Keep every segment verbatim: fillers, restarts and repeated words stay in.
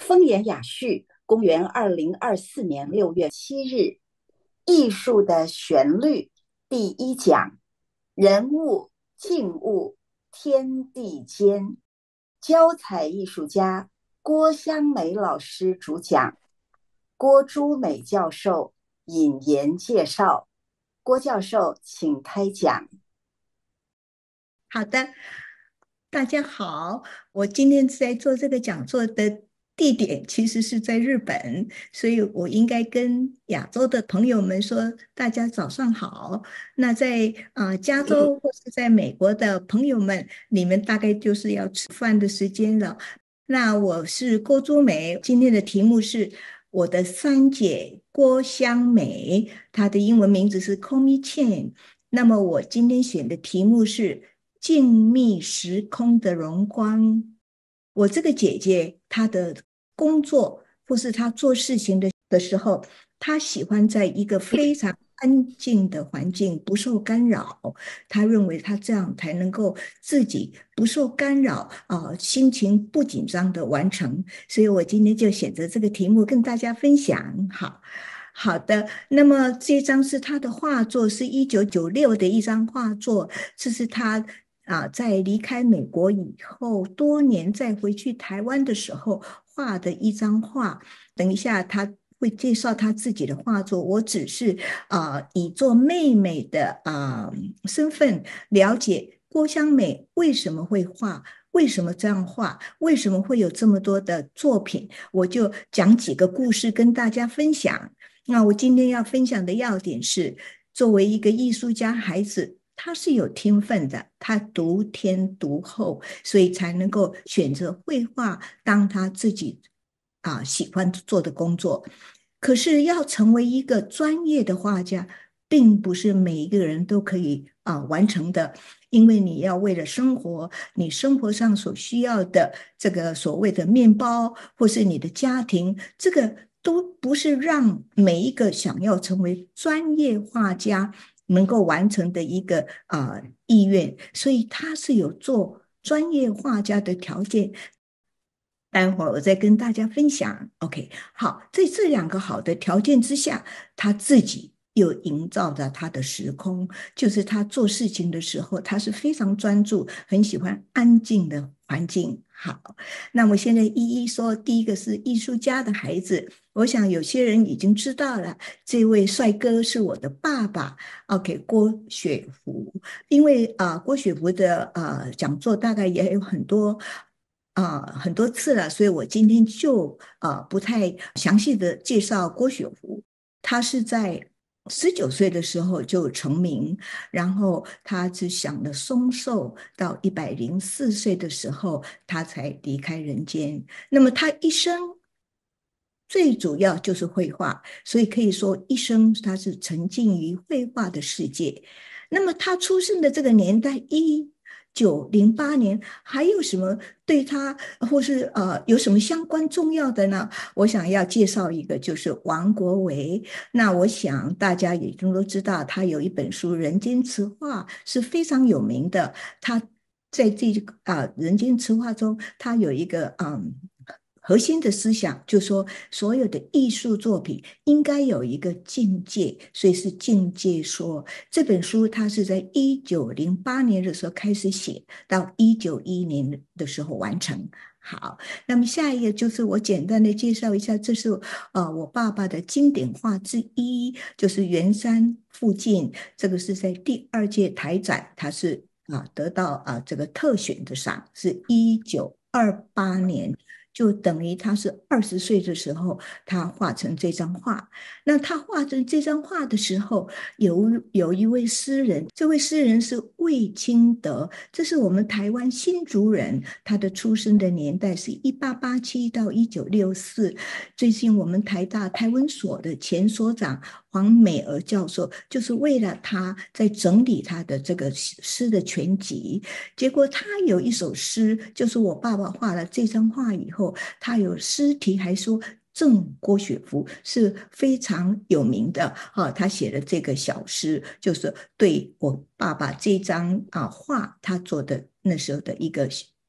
风言雅序，公元二零二四年六月七日，艺术的旋律第一讲，人物静物天地间，教彩艺术家郭香美老师主讲，郭朱美教授引言介绍。郭教授，请开讲。 好的，大家好，我今天在做这个讲座的地点其实是在日本，所以我应该跟亚洲的朋友们说，大家早上好。那在啊、呃加州或是在美国的朋友们，你们大概就是要吃饭的时间了。那我是郭朱梅，今天的题目是我的三姐郭香美，她的英文名字是 Komi Chen。那么我今天选的题目是静谧时空的荣光。我这个姐姐，她的工作或是她做事情的的时候，她喜欢在一个非常安静的环境，不受干扰。她认为她这样才能够自己不受干扰啊、呃心情不紧张的完成。所以我今天就选择这个题目跟大家分享。好。好的，那么这张是他的画作，是一九九六的一张画作，这是他啊在离开美国以后多年再回去台湾的时候画的一张画。等一下他会介绍他自己的画作，我只是啊以做妹妹的啊身份了解郭香美为什么会画。为什么这样画？为什么会有这么多的作品？我就讲几个故事跟大家分享。那我今天要分享的要点是，作为一个艺术家孩子，他是有天分的，他独天独厚，所以才能够选择绘画当他自己啊喜欢做的工作。可是要成为一个专业的画家，并不是每一个人都可以啊完成的，因为你要为了生活，你生活上所需要的这个所谓的面包，或是你的家庭，这个都不是让每一个想要成为专业画家能够完成的一个啊、呃意愿，所以他是有做专业画家的条件。待会儿我再跟大家分享。OK，好，在这两个好的条件之下，他自己又营造着他的时空，就是他做事情的时候，他是非常专注，很喜欢安静的环境。好，那我现在一一说，第一个是艺术家的孩子，我想有些人已经知道了，这位帅哥是我的爸爸，OK，郭雪湖。因为啊、呃郭雪湖的呃讲座大概也有很多啊、呃很多次了，所以我今天就呃不太详细的介绍郭雪湖。他是在十九岁的时候就成名，然后他只享了松寿，到一百零四岁的时候他才离开人间。那么他一生最主要就是绘画，所以可以说一生他是沉浸于绘画的世界。那么他出生的这个年代，一九零八年，还有什么对他或是呃有什么相关重要的呢？我想要介绍一个，就是王国维。那我想大家也都知道，他有一本书《人间词话》是非常有名的。他在这个啊、呃《人间词话》中，他有一个嗯。核心的思想就说，所有的艺术作品应该有一个境界，所以是境界说。这本书它是在一九零八年的时候开始写，到一九一一年的时候完成。好，那么下一个就是我简单的介绍一下，这是呃我爸爸的经典画之一，就是圆山附近，这个是在第二届台展，它是啊得到啊这个特选的赏，是一九二八年。就等于他是二十岁的时候，他画成这张画。那他画成这张画的时候，有有一位诗人，这位诗人是魏清德，这是我们台湾新竹人，他的出生的年代是一八八七到一九六四。最近我们台大台文所的前所长黄美娥教授，就是为了他在整理他的这个诗的全集。结果他有一首诗，就是我爸爸画了这张画以后，他有诗题还说赠郭雪芙是非常有名的哈、啊，他写的这个小诗，就是对我爸爸这张啊画他做的那时候的一个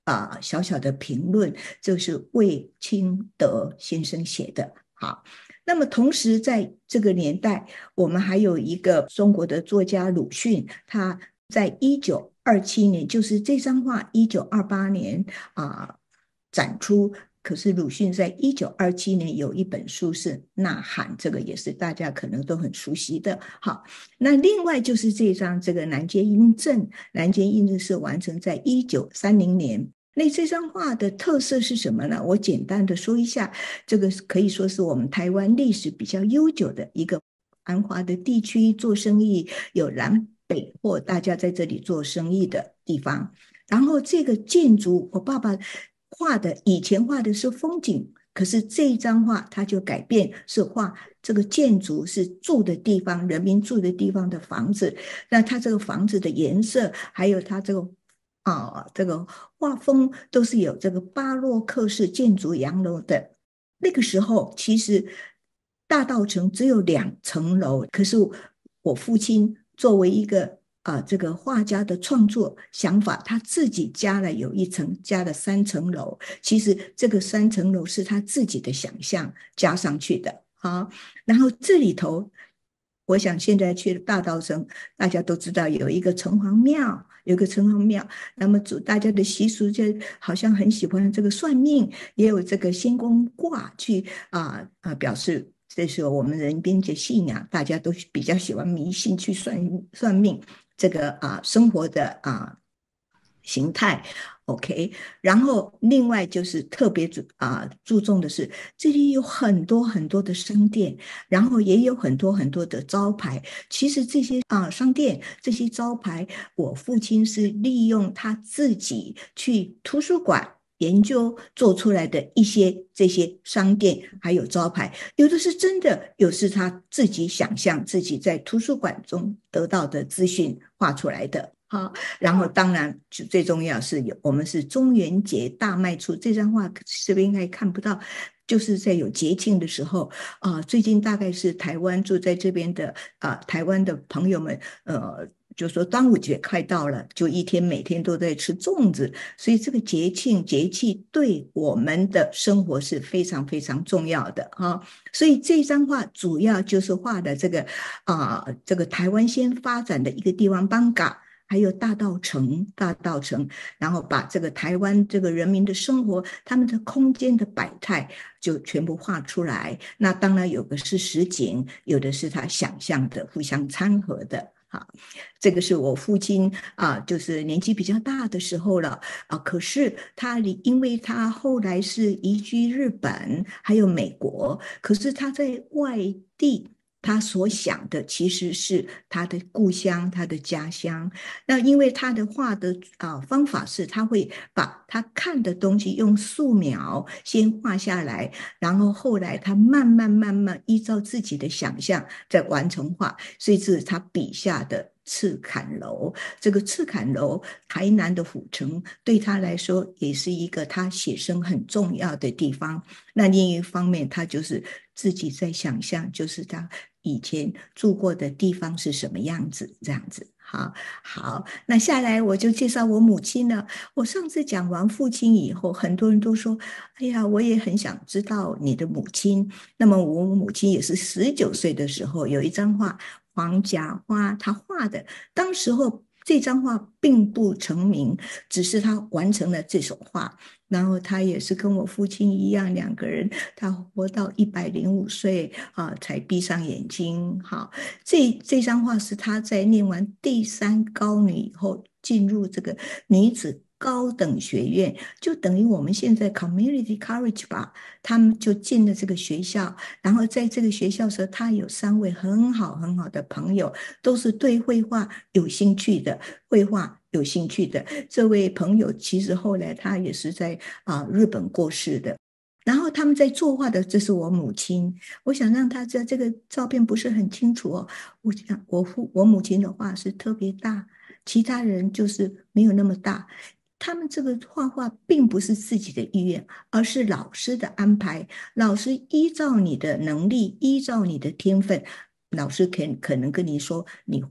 啊、呃、小小的评论，这是魏清德先生写的。好，那么同时在这个年代，我们还有一个中国的作家鲁迅，他在一九二七年，就是这张画一九二八年啊、呃、展出。可是鲁迅在一九二七年有一本书是《呐喊》，这个也是大家可能都很熟悉的。好，那另外就是这张这个南街印证，南街印证是完成在一九三零年。那这张画的特色是什么呢？我简单的说一下，这个可以说是我们台湾历史比较悠久的一个繁华的地区，做生意有南北货，大家在这里做生意的地方。然后这个建筑，我爸爸画的以前画的是风景，可是这一张画他就改变，是画这个建筑是住的地方，人民住的地方的房子。那他这个房子的颜色，还有他这个啊、呃、这个画风，都是有这个巴洛克式建筑洋楼的。那个时候其实大稻埕只有两层楼，可是我父亲作为一个啊、呃，这个画家的创作想法，他自己加了有一层，加了三层楼。其实这个三层楼是他自己的想象加上去的。好，然后这里头，我想现在去大稻埕，大家都知道有一个城隍庙，有一个城隍庙。那么大家的习俗就好像很喜欢这个算命，也有这个仙公卦去啊啊、呃呃、表示。这是我们人边的信仰，大家都比较喜欢迷信去算算命，这个啊生活的啊形态 ，OK。然后另外就是特别注啊注重的是，这里有很多很多的商店，然后也有很多很多的招牌。其实这些啊商店这些招牌，我父亲是利用他自己去图书馆。研究做出来的一些这些商店还有招牌，有的是真的，有是他自己想象自己在图书馆中得到的资讯画出来的。好，然后当然最重要是有我们是中元节大卖出这张画，这边应该看不到。就是在有节庆的时候啊、呃，最近大概是台湾住在这边的啊、呃，台湾的朋友们，呃。就说端午节快到了，就一天每天都在吃粽子，所以这个节庆节气对我们的生活是非常非常重要的啊。所以这张画主要就是画的这个啊、呃，这个台湾先发展的一个地方邦嘎。还有大稻埕，大稻埕，然后把这个台湾这个人民的生活，他们的空间的百态就全部画出来。那当然有的是实景，有的是他想象的，互相掺和的。好，这个是我父亲啊，就是年纪比较大的时候了啊。可是他因为他后来是移居日本，还有美国，可是他在外地。他所想的其实是他的故乡，他的家乡。那因为他的画的啊、呃、方法是，他会把他看的东西用素描先画下来，然后后来他慢慢慢慢依照自己的想象再完成画，所以这是他笔下的赤坎楼。这个赤坎楼，台南的府城，对他来说也是一个他写生很重要的地方。那另一方面，他就是自己在想象，就是他以前住过的地方是什么样子，这样子。好，好，那下来我就介绍我母亲了。我上次讲完父亲以后，很多人都说：“哎呀，我也很想知道你的母亲。”那么我母亲也是十九岁的时候有一张画，黄甲花，她画的。当时候这张画并不成名，只是她完成了这首画。然后他也是跟我父亲一样，两个人他活到一百零五岁啊，才闭上眼睛。好，这这张画是他在念完第三高女以后，进入这个女子高等学院，就等于我们现在 community college 吧，他们就进了这个学校。然后在这个学校时候，他有三位很好很好的朋友，都是对绘画有兴趣的，绘画有兴趣的。这位朋友其实后来他也是在啊、呃、日本过世的。然后他们在作画的，这是我母亲。我想让他知道，这个照片不是很清楚哦。我想我父我母亲的画是特别大，其他人就是没有那么大。他们这个画画并不是自己的意愿，而是老师的安排。老师依照你的能力，依照你的天分，老师可可能跟你说，你画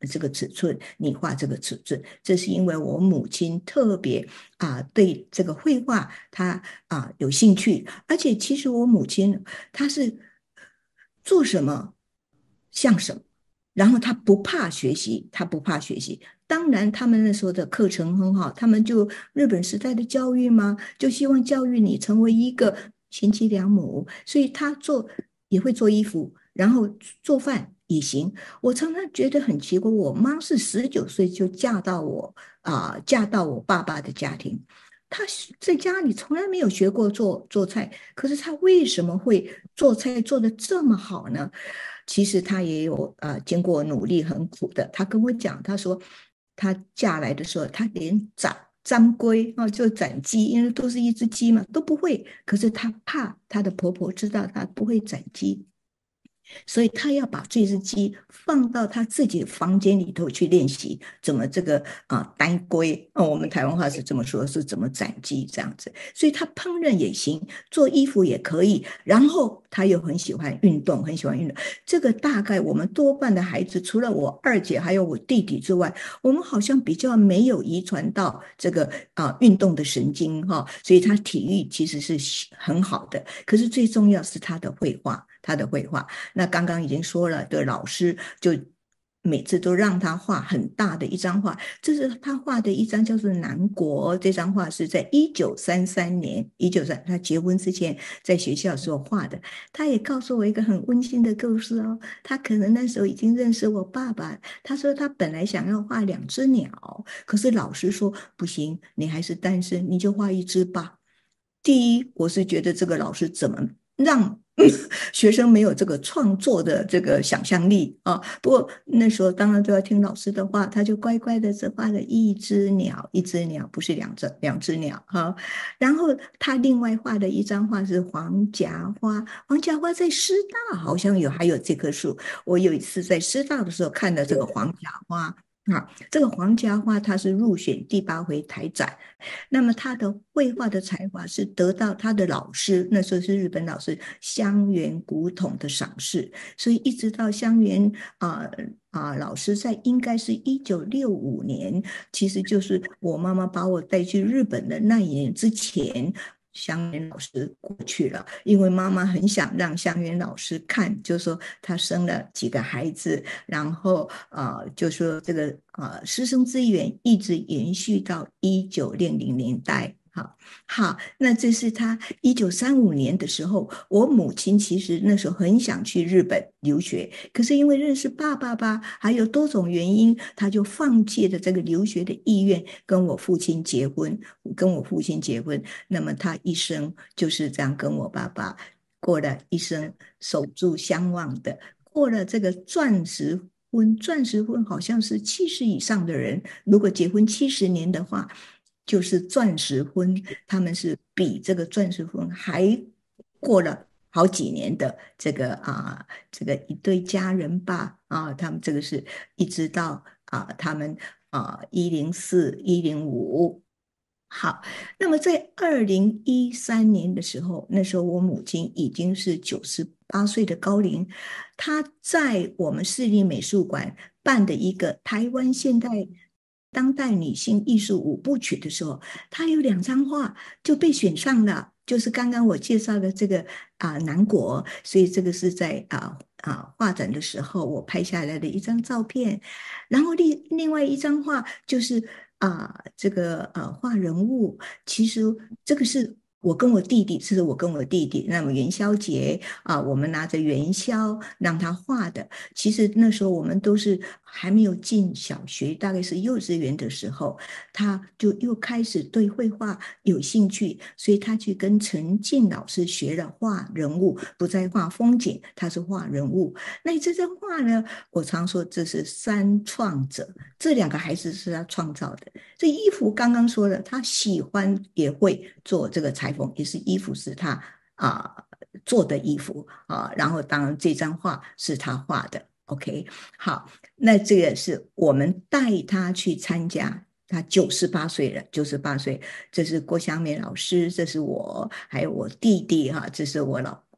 这个尺寸，你画这个尺寸。这是因为我母亲特别啊、对这个绘画她啊、有兴趣，而且其实我母亲她是做什么像什么，然后她不怕学习，她不怕学习。当然，他们那时候的课程很好，他们就日本时代的教育嘛，就希望教育你成为一个贤妻良母，所以他做也会做衣服，然后做饭也行。我常常觉得很奇怪，我妈是十九岁就嫁到我啊、呃嫁到我爸爸的家庭，她在家里从来没有学过做做菜，可是她为什么会做菜做得这么好呢？其实她也有呃经过努力很苦的。她跟我讲，她说她嫁来的时候，她连斩粘龟啊，就斩鸡，因为都是一只鸡嘛，都不会。可是她怕她的婆婆知道她不会斩鸡，所以他要把这只鸡放到他自己的房间里头去练习怎么这个啊、呃单龟哦，我们台湾话是这么说，是怎么斩鸡这样子。所以他烹饪也行，做衣服也可以，然后他又很喜欢运动，很喜欢运动。这个大概我们多半的孩子，除了我二姐还有我弟弟之外，我们好像比较没有遗传到这个啊、呃运动的神经哈、哦，所以他体育其实是很好的。可是最重要是他的绘画，他的绘画。那刚刚已经说了的老师就每次都让他画很大的一张画，这是他画的一张叫做南国，这张画是在一九三三年，一九三他结婚之前在学校时候画的。他也告诉我一个很温馨的故事哦，他可能那时候已经认识我爸爸，他说他本来想要画两只鸟，可是老师说不行，你还是单身，你就画一只吧。第一，我是觉得这个老师怎么让学生没有这个创作的这个想象力啊？不过那时候当然都要听老师的话，他就乖乖的只画了一只鸟，一只鸟不是两只两只鸟哈。然后他另外画的一张画是黄夹花，黄夹花在师大好像有还有这棵树。我有一次在师大的时候看到这个黄夹花。啊，这个黄夹花它是入选第八回台展，那么他的绘画的才华是得到他的老师，那时候是日本老师香原古统的赏识，所以一直到香原啊啊、呃呃老师在应该是一九六五年，其实就是我妈妈把我带去日本的那一年之前。香原老师过去了，因为妈妈很想让香原老师看，就说她生了几个孩子，然后呃，就说这个呃师生之缘一直延续到一九六零年代。好，好，那这是他一九三五年的时候，我母亲其实那时候很想去日本留学，可是因为认识爸爸吧，还有多种原因，他就放弃了这个留学的意愿，跟我父亲结婚，跟我父亲结婚。那么他一生就是这样跟我爸爸过了一生，守住相望的。过了这个钻石婚，钻石婚好像是七十以上的人，如果结婚七十年的话，就是钻石婚。他们是比这个钻石婚还过了好几年的这个啊，这个一对家人吧啊，他们这个是一直到啊，他们啊一零四一零五。好，那么在二零一三年的时候，那时候我母亲已经是九十八岁的高龄，她在我们市立美术馆办的一个台湾现代当代女性艺术五部曲的时候，她有两张画就被选上了，就是刚刚我介绍的这个啊、南国，所以这个是在啊啊画展的时候我拍下来的一张照片，然后另另外一张画就是啊、这个呃画人物，其实这个是我跟我弟弟，是我跟我弟弟，那么元宵节啊、我们拿着元宵让他画的。其实那时候我们都是还没有进小学，大概是幼稚园的时候，他就又开始对绘画有兴趣，所以他去跟陈静老师学了画人物，不再画风景，他是画人物。那这张画呢，我常说这是三创者，这两个孩子是他创造的。这衣服刚刚说了，他喜欢也会做这个裁缝，也是衣服是他啊、呃做的衣服啊、然后当然这张画是他画的。OK，好，那这个是我们带他去参加。他九十八岁了，九十八岁，这是郭香美老师，这是我，还有我弟弟哈，这是我老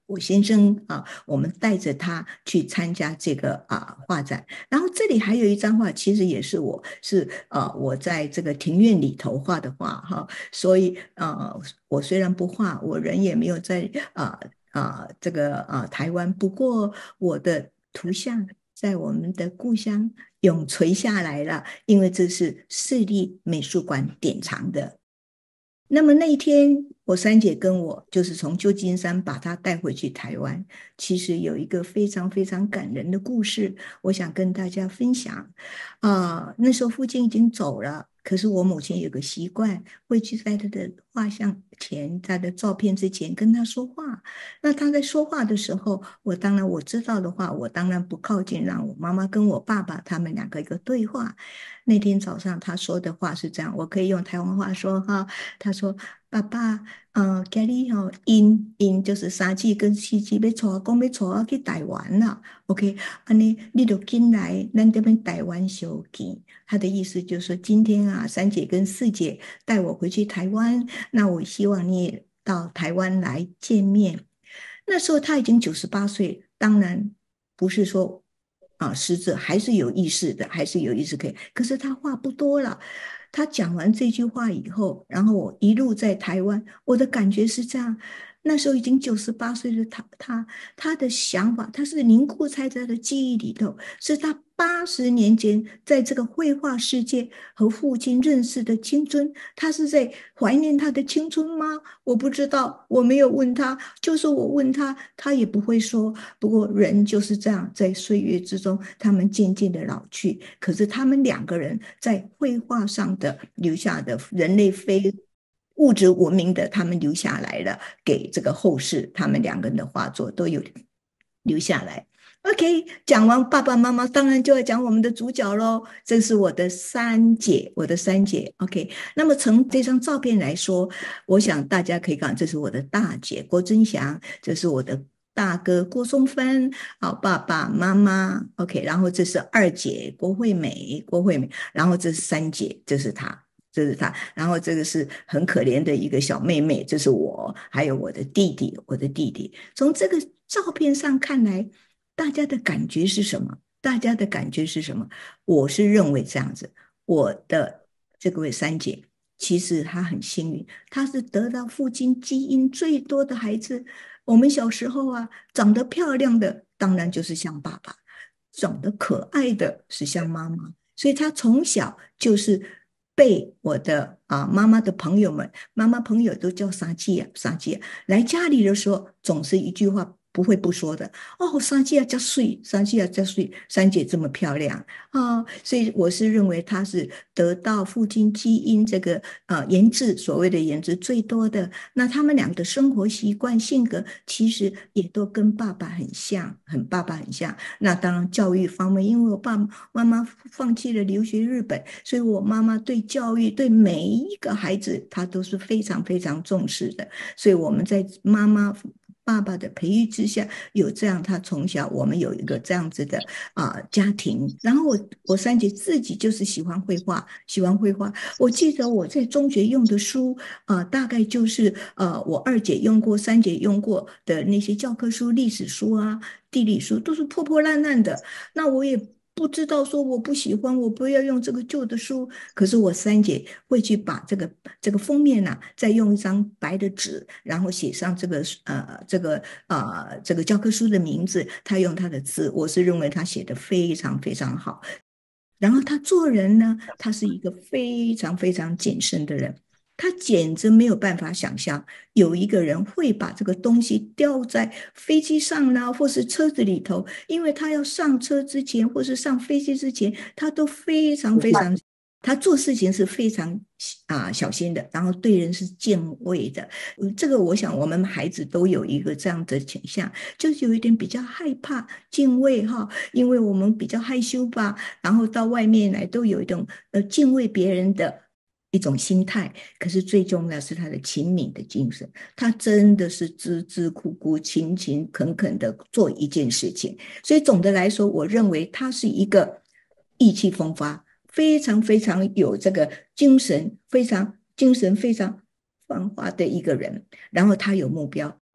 我先生啊，我们带着他去参加这个啊画展。然后这里还有一张画，其实也是我是呃我在这个庭院里头画的画哈，所以呃我虽然不画，我人也没有在啊啊、呃呃、这个啊、呃、台湾，不过我的图像在我们的故乡永存下来了，因为这是市立美术馆典藏的。那么那一天，我三姐跟我就是从旧金山把她带回去台湾，其实有一个非常非常感人的故事，我想跟大家分享。啊、那时候父亲已经走了，可是我母亲有个习惯，会去在他的画像前、他的照片之前跟他说话。那他在说话的时候，我当然我知道的话，我当然不靠近，让我妈妈跟我爸爸他们两个一个对话。那天早上他说的话是这样，我可以用台湾话说哈。他说：“爸爸，呃，今日吼，因因就是三姊跟四姊要带我讲要带我去台湾啦，OK，安尼你就进来，咱这边台湾相见。”他的意思就是说，今天啊，三姐跟四姐带我回去台湾，那我希望你也到台湾来见面。那时候他已经九十八岁，当然不是说啊失智，还是有意识的，还是有意识可以。可是他话不多了。他讲完这句话以后，然后我一路在台湾，我的感觉是这样。那时候已经九十八岁的他，他他的想法，他是凝固在他的记忆里头，是他八十年前在这个绘画世界和父亲认识的青春。他是在怀念他的青春吗？我不知道，我没有问他。就是我问他，他也不会说。不过人就是这样，在岁月之中，他们渐渐的老去。可是他们两个人在绘画上的留下的人类非物质文明的，他们留下来了，给这个后世，他们两个人的画作都有留下来。OK，讲完爸爸妈妈，当然就要讲我们的主角喽。这是我的三姐，我的三姐。OK，那么从这张照片来说，我想大家可以看，这是我的大姐郭真祥，这是我的大哥郭松芬，好，爸爸妈妈。OK，然后这是二姐郭惠美，郭惠美，然后这是三姐，这是她。这是她，然后这个是很可怜的一个小妹妹，这是我，还有我的弟弟，我的弟弟。从这个照片上看来，大家的感觉是什么？大家的感觉是什么？我是认为这样子，我的这位三姐，其实她很幸运，她是得到父亲基因最多的孩子。我们小时候啊，长得漂亮的当然就是像爸爸，长得可爱的是像妈妈，所以她从小就是被我的啊妈妈的朋友们，妈妈朋友都叫傻姐啊傻姐，来家里的时候总是一句话不会不说的。哦，三姐啊，加水，三姐啊，加水，三姐这么漂亮啊、哦，所以我是认为她是得到父亲基因这个呃颜值，所谓的颜值最多的。那他们俩的生活习惯、性格其实也都跟爸爸很像，很爸爸很像。那当然教育方面，因为我爸爸妈妈放弃了留学日本，所以我妈妈对教育对每一个孩子，她都是非常非常重视的。所以我们在妈妈爸爸的培育之下，有这样，他从小我们有一个这样子的啊、呃家庭。然后我我三姐自己就是喜欢绘画，喜欢绘画。我记得我在中学用的书啊、呃大概就是呃我二姐用过、三姐用过的那些教科书、历史书啊、地理书，都是破破烂烂的。那我也不知道说我不喜欢，我不要用这个旧的书。可是我三姐会去把这个这个封面啊，再用一张白的纸，然后写上这个呃这个呃这个教科书的名字，她用她的字，我是认为她写的非常非常好。然后他做人呢，他是一个非常非常谨慎的人，他简直没有办法想象有一个人会把这个东西吊在飞机上呢，或是车子里头，因为他要上车之前或是上飞机之前，他都非常非常。他做事情是非常啊、小心的，然后对人是敬畏的。嗯这个我想我们孩子都有一个这样的倾向，就是有一点比较害怕、敬畏哈，因为我们比较害羞吧，然后到外面来都有一种呃敬畏别人的一种心态。可是最重要是他的勤勉的精神，他真的是孜孜苦苦、勤勤恳恳的做一件事情。所以总的来说，我认为他是一个意气风发。非常非常有这个精神，非常精神非常繁华的一个人。然后他有目标，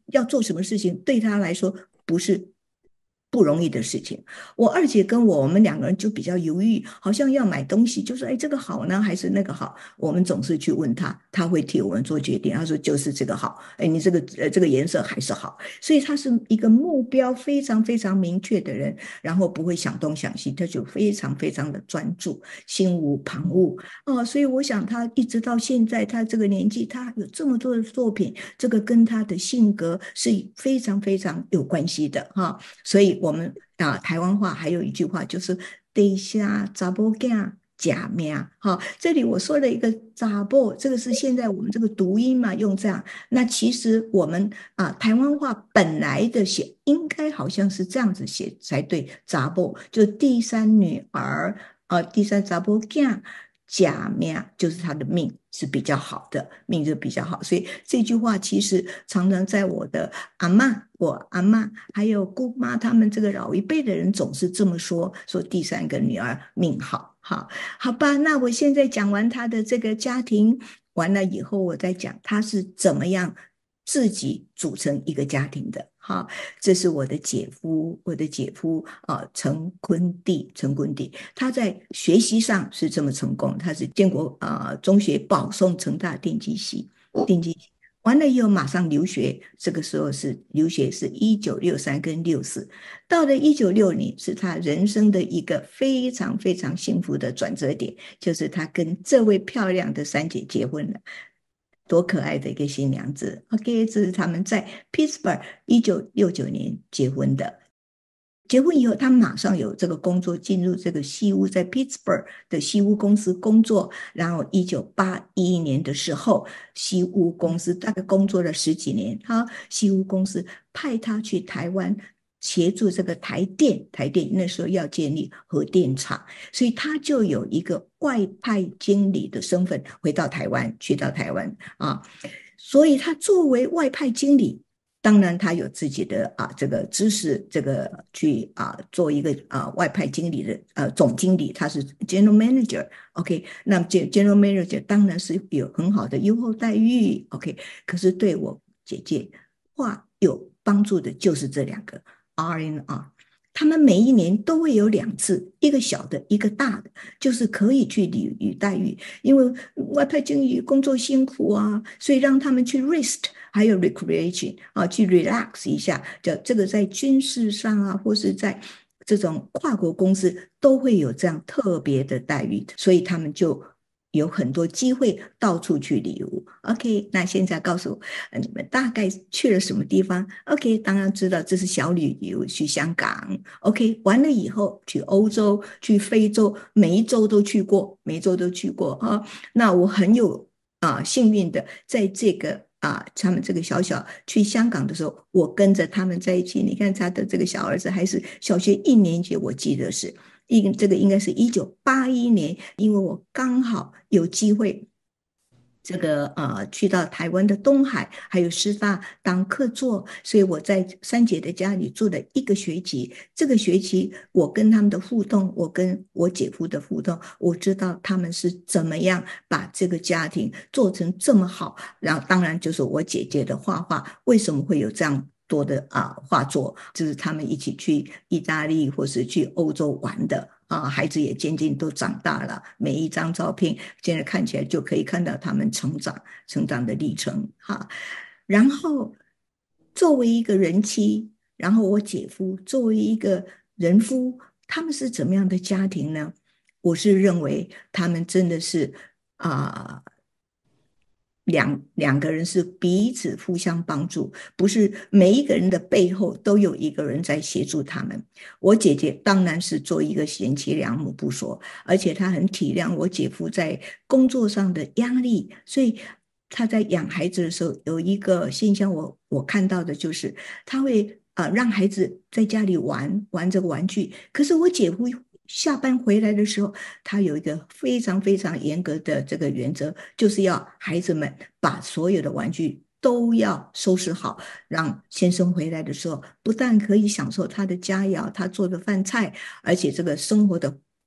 要做什么事情对他来说不是不容易的事情。我二姐跟我，我们两个人就比较犹豫，好像要买东西，就说哎，这个好呢，还是那个好？我们总是去问他，他会替我们做决定。他说就是这个好，哎，你这个呃这个颜色还是好，所以他是一个目标非常非常明确的人，然后不会想东想西，他就非常非常的专注，心无旁骛哦。所以我想他一直到现在，他这个年纪，他有这么多的作品，这个跟他的性格是非常非常有关系的哈。所以我们啊，台湾话还有一句话就是"地下查某囝假命"。哈，这里我说了一个查某，这个是现在我们这个读音嘛，用这样。那其实我们啊，台湾话本来的写应该好像是这样子写才对，查某就第三女儿啊，第三查某囝。假命就是他的命是比较好的，命就比较好，所以这句话其实常常在我的阿嬷、我阿嬷还有姑妈他们这个老一辈的人总是这么说，说第三个女儿命好，好，好吧。那我现在讲完他的这个家庭，完了以后我再讲他是怎么样自己组成一个家庭的。好，这是我的姐夫，我的姐夫啊、呃，陈坤弟，陈坤弟，他在学习上是这么成功，他是建国啊、呃、中学保送成大电机系，电机系完了以后马上留学，这个时候是留学是一九六三跟六四，到了一九六零是他人生的一个非常非常幸福的转折点，就是他跟这位漂亮的三姐结婚了。多可爱的一个新娘子 ！OK， 这是他们在 Pittsburgh 一九六九年结婚的。结婚以后，他马上有这个工作，进入这个西屋，在 Pittsburgh 的西屋公司工作。然后，一九八一年的时候，西屋公司大概工作了十几年，哈，西屋公司派他去台湾协助这个台电，台电那时候要建立核电厂，所以他就有一个外派经理的身份回到台湾，去到台湾啊，所以他作为外派经理。当然，他有自己的啊这个知识，这个去啊做一个啊外派经理的呃总经理，他是 general manager，OK， 那么 general manager 当然是有很好的优厚待遇，OK，可是对我姐姐话有帮助的就是这两个 R N R。他们每一年都会有两次，一个小的，一个大的，就是可以去礼遇待遇。因为外派经理工作辛苦啊，所以让他们去 rest，还有 recreation 啊，去 relax 一下。就这个在军事上啊，或是在这种跨国公司都会有这样特别的待遇，所以他们就有很多机会到处去旅游。OK， 那现在告诉我你们大概去了什么地方 ？OK， 当然知道这是小旅游，去香港。OK， 完了以后去欧洲、去非洲，每一周都去过，每一周都去过啊。那我很有啊、呃、幸运的，在这个啊他们这个小小去香港的时候，我跟着他们在一起。你看他的这个小儿子还是小学一年级，我记得是。应这个应该是一九八一年，因为我刚好有机会，这个呃去到台湾的东海还有师大当客座，所以我在三姐的家里住了一个学期。这个学期我跟他们的互动，我跟我姐夫的互动，我知道他们是怎么样把这个家庭做成这么好。然后当然就是我姐姐的画画，为什么会有这样多的啊画作，就是他们一起去意大利或是去欧洲玩的啊，孩子也渐渐都长大了，每一张照片现在看起来就可以看到他们成长成长的历程哈。然后作为一个人妻，然后我姐夫作为一个人夫，他们是怎么样的家庭呢？我是认为他们真的是啊、呃两两个人是彼此互相帮助，不是每一个人的背后都有一个人在协助他们。我姐姐当然是做一个贤妻良母不说，而且她很体谅我姐夫在工作上的压力，所以她在养孩子的时候有一个现象我，我看到的就是她会呃让孩子在家里玩玩这个玩具，可是我姐夫下班回来的时候，他有一个非常非常严格的这个原则，就是要孩子们把所有的玩具都要收拾好，让先生回来的时候，不但可以享受他的佳肴，他做的饭菜，而且这个生活的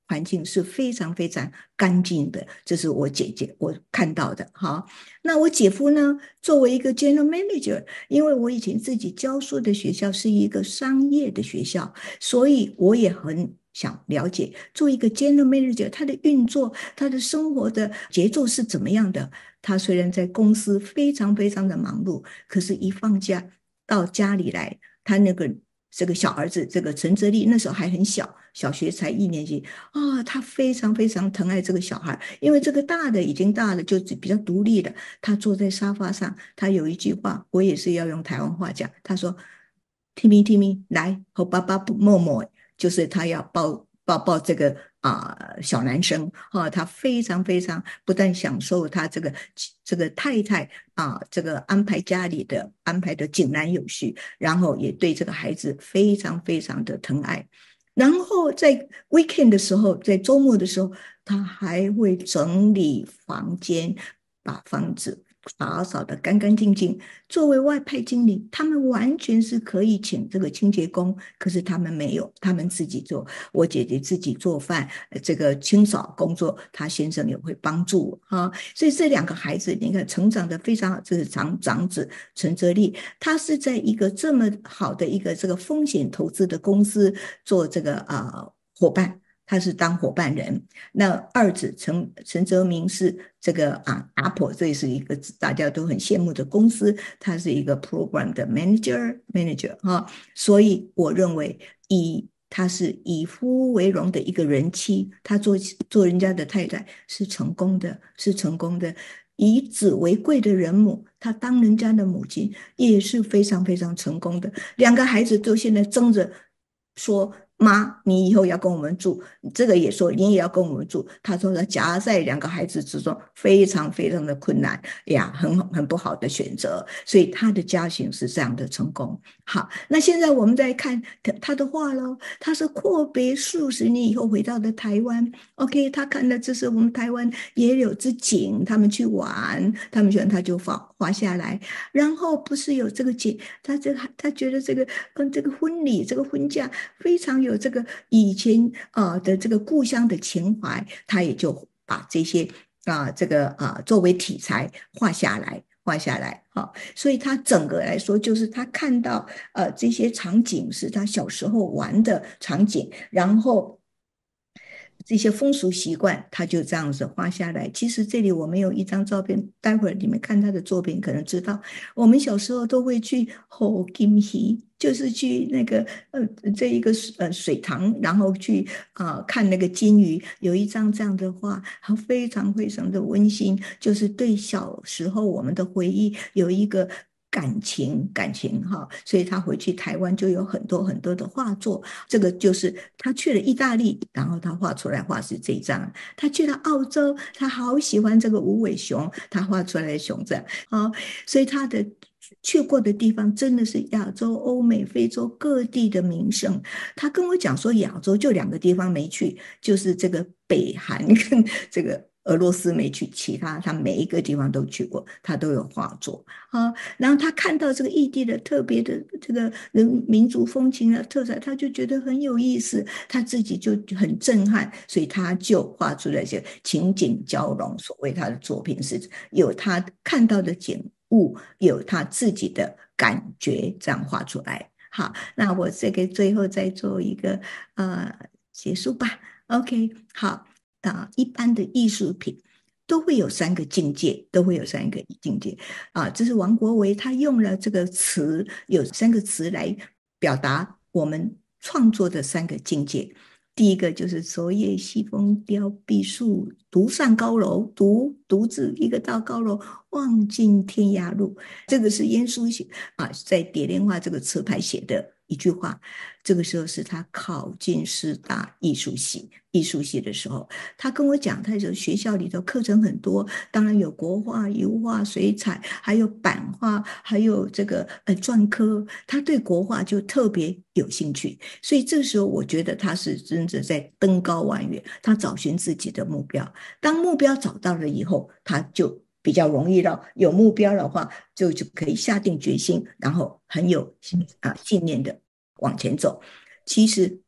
环境是非常非常干净的，这是我姐姐我看到的哈。那我姐夫呢，作为一个 general manager，因为我以前自己教书的学校是一个商业的学校，所以我也很想了解，做一个 general manager，他的运作，他的生活的节奏是怎么样的。他虽然在公司非常非常的忙碌，可是一放假到家里来，他那个这个小儿子，这个陈哲立那时候还很小，小学才一年级啊、他非常非常疼爱这个小孩，因为这个大的已经大了，就比较独立了。他坐在沙发上，他有一句话，我也是要用台湾话讲，他说："Timmy Timmy，来和爸爸摸摸。"就是他要抱抱抱这个啊、呃小男生哈、哦，他非常非常不但享受他这个这个太太啊、这个安排家里的安排的井然有序，然后也对这个孩子非常非常的疼爱。然后在 weekend 的时候，在周末的时候，他还会整理房间，把房子打扫得干干净净。作为外派经理，他们完全是可以请这个清洁工，可是他们没有，他们自己做。我姐姐自己做饭，这个清扫工作，她先生也会帮助我哈。所以这两个孩子，你看成长的非常好。这是长长子陈哲立，他是在一个这么好的一个这个风险投资的公司做这个呃伙伴。他是当伙伴人。那二子陈陈泽明是这个啊 Apple， 这是一个大家都很羡慕的公司，他是一个 program 的 manager manager 哈。所以我认为以他是以夫为荣的一个人妻，他做做人家的太太是成功的，是成功的。以子为贵的人母，她当人家的母亲也是非常非常成功的。两个孩子都现在争着说："妈，你以后要跟我们住。"这个也说你也要跟我们住。他说他夹在两个孩子之中，非常非常的困难呀，很很不好的选择。所以他的家庭是这样的成功。好，那现在我们再看他的话喽。他是阔别数十年以后回到的台湾。OK，他看到这是我们台湾也有只景，他们去玩，他们喜欢他就画画下来。然后不是有这个景，他这个他觉得这个跟这个婚礼这个婚嫁非常有这个以前呃的这个故乡的情怀，他也就把这些啊、呃、这个啊、呃、作为题材画下来。画下来，好，所以他整个来说，就是他看到呃这些场景是他小时候玩的场景，然后这些风俗习惯，他就这样子画下来。其实这里我没有一张照片，待会儿你们看他的作品可能知道，我们小时候都会去吼金鱼，就是去那个呃这一个呃水塘，然后去啊、呃、看那个金鱼。有一张这样的画，非常非常的温馨，就是对小时候我们的回忆有一个感情感情哈。所以他回去台湾就有很多很多的画作。这个就是他去了意大利，然后他画出来画是这一张。他去了澳洲，他好喜欢这个无尾熊，他画出来的熊这样。好，所以他的去过的地方真的是亚洲、欧美、非洲各地的名胜。他跟我讲说，亚洲就两个地方没去，就是这个北韩跟这个俄罗斯没去，其他他每一个地方都去过，他都有画作啊。然后他看到这个异地的特别的这个人民族风情啊特色，他就觉得很有意思，他自己就很震撼，所以他就画出了一些情景交融。所谓他的作品是有他看到的景物，有他自己的感觉，这样画出来。好，那我这个最后再做一个呃结束吧。OK，好。啊、一般的艺术品都会有三个境界，都会有三个境界啊。这是王国维他用了这个词，有三个词来表达我们创作的三个境界。第一个就是"昨夜西风凋碧树，独上高楼"，独独自一个到高楼，望尽天涯路。这个是晏殊写啊，在蝶恋花这个词牌写的一句话。这个时候是他考进师大艺术系，艺术系的时候，他跟我讲，他说学校里头课程很多，当然有国画、油画、水彩，还有版画，还有这个呃篆刻。他对国画就特别有兴趣，所以这时候我觉得他是真的在登高望远，他找寻自己的目标。当目标找到了以后，他就比较容易了。有目标的话，就就可以下定决心，然后很有啊信念的往前走。其实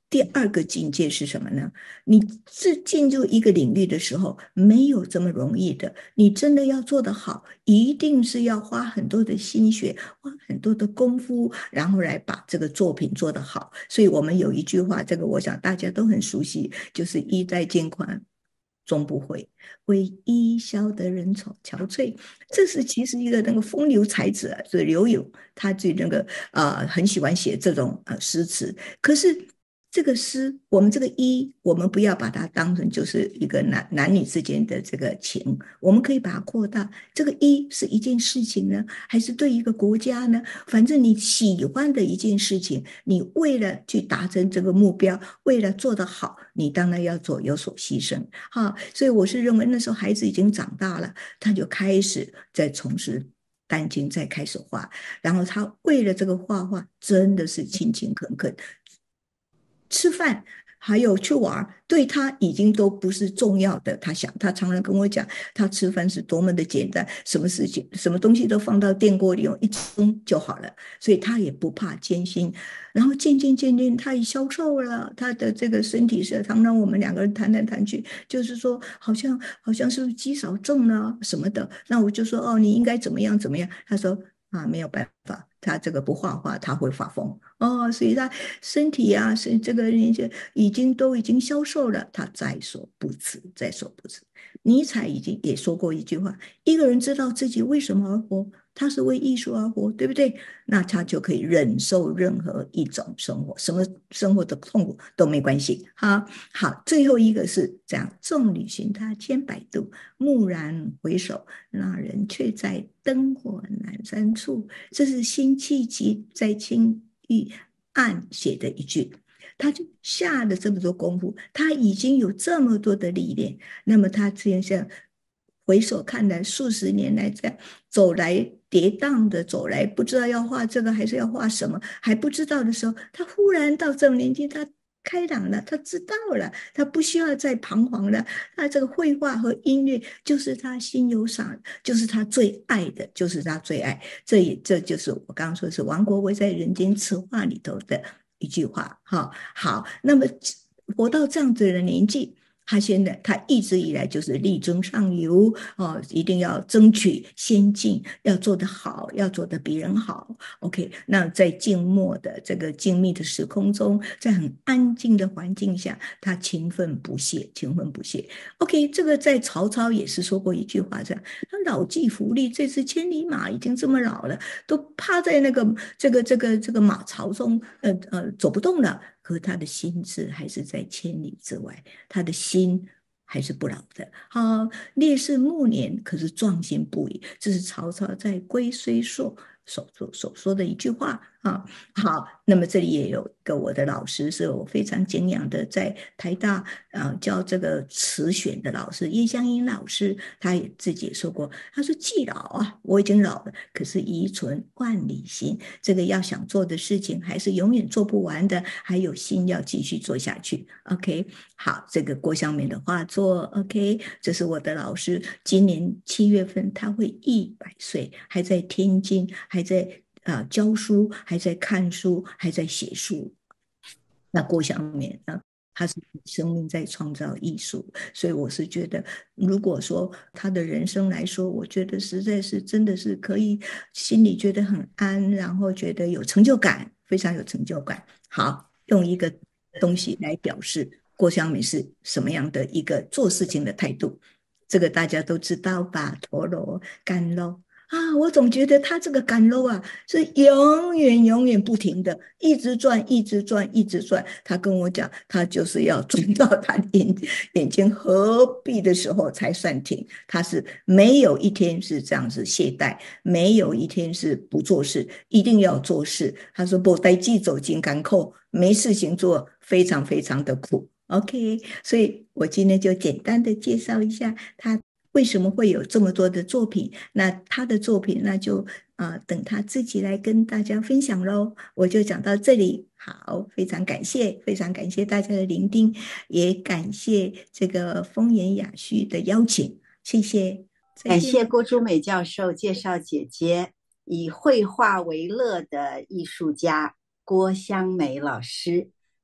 第二个境界是什么呢？你是进入一个领域的时候，没有这么容易的。你真的要做得好，一定是要花很多的心血，花很多的功夫，然后来把这个作品做得好。所以我们有一句话，这个我想大家都很熟悉，就是“衣带渐宽终不悔，为伊消得人憔憔悴”。这是其实一个那个风流才子啊，是刘永，他对那个呃很喜欢写这种呃诗词。可是这个诗，我们这个一，我们不要把它当成就是一个男男女之间的这个情，我们可以把它扩大。这个一是一件事情呢，还是对一个国家呢？反正你喜欢的一件事情，你为了去达成这个目标，为了做得好，你当然要做有所牺牲。哈，所以我是认为那时候孩子已经长大了，他就开始在从事单亲，再开始画，然后他为了这个画画，真的是勤勤恳恳。吃饭还有去玩，对他已经都不是重要的。他想，他常常跟我讲，他吃饭是多么的简单，什么事情、什么东西都放到电锅里用一蒸就好了，所以他也不怕艰辛。然后渐渐渐渐，他也消瘦了，他的这个身体是，常常我们两个人谈来谈去，就是说，好像好像是不是肌少症呢什么的。那我就说，哦，你应该怎么样怎么样？他说。啊，没有办法，他这个不画画，他会发疯哦，所以他身体啊，是这个人就已经都已经消瘦了，他在所不辞，在所不辞。尼采已经也说过一句话：一个人知道自己为什么而活，他是为艺术而活，对不对？那他就可以忍受任何一种生活，什么生活的痛苦都没关系。好，好，最后一个是这样：众里寻他千百度，蓦然回首，那人却在灯火阑珊处。这是辛弃疾在青玉案写的一句。他就下了这么多功夫，他已经有这么多的历练，那么他这样回首看来，数十年来这样走来跌宕的走来，不知道要画这个还是要画什么，还不知道的时候，他忽然到这种年纪，他开朗了，他知道了，他不需要再彷徨了。他这个绘画和音乐就是他心有赏，就是他最爱的，就是他最爱。这也这就是我刚刚说的是王国维在《人间词话》里头的一句话。哈，好，那么活到这样子的年纪。他现在，他一直以来就是力争上游哦，一定要争取先进，要做得好，要做得比人好。OK，那在静默的这个静谧的时空中，在很安静的环境下，他勤奋不懈，勤奋不懈。OK，这个在曹操也是说过一句话，这样，他老骥伏枥，这只千里马已经这么老了，都趴在那个这个这个这个马槽中，呃呃，走不动了。可他的心智还是在千里之外，他的心还是不老的。好，烈士暮年，可是壮心不已。这是曹操在《龟虽硕》所所所说的一句话啊。好，那么这里也有一个我的老师，是我非常敬仰的，在台大啊、呃、教这个词选的老师叶湘英老师，他也自己也说过，他说既老啊，我已经老了，可是遗存万里心，这个要想做的事情还是永远做不完的，还有心要继续做下去。OK，好，这个郭湘美的画作 OK，这是我的老师，今年七月份他会一百岁，还在天津，还在啊、呃、教书，还在看书，还在写书。那郭湘美呢？他是生命在创造艺术，所以我是觉得，如果说他的人生来说，我觉得实在是真的是可以，心里觉得很安，然后觉得有成就感，非常有成就感。好，用一个东西来表示郭湘美是什么样的一个做事情的态度，这个大家都知道吧？陀螺、干肉。啊，我总觉得他这个赶路啊，是永远永远不停的，一直转，一直转，一直转。他跟我讲，他就是要转到他眼眼睛合闭的时候才算停。他是没有一天是这样子懈怠，没有一天是不做事，一定要做事。他说不，待记走进港口，没事情做，非常非常的苦。OK，所以我今天就简单的介绍一下他为什么会有这么多的作品。那他的作品，那就啊、呃等他自己来跟大家分享喽。我就讲到这里，好，非常感谢，非常感谢大家的聆听，也感谢这个风言雅叙的邀请，谢谢，再感谢见。 郭淑美教授介绍姐姐以绘画为乐的艺术家郭湘美老师。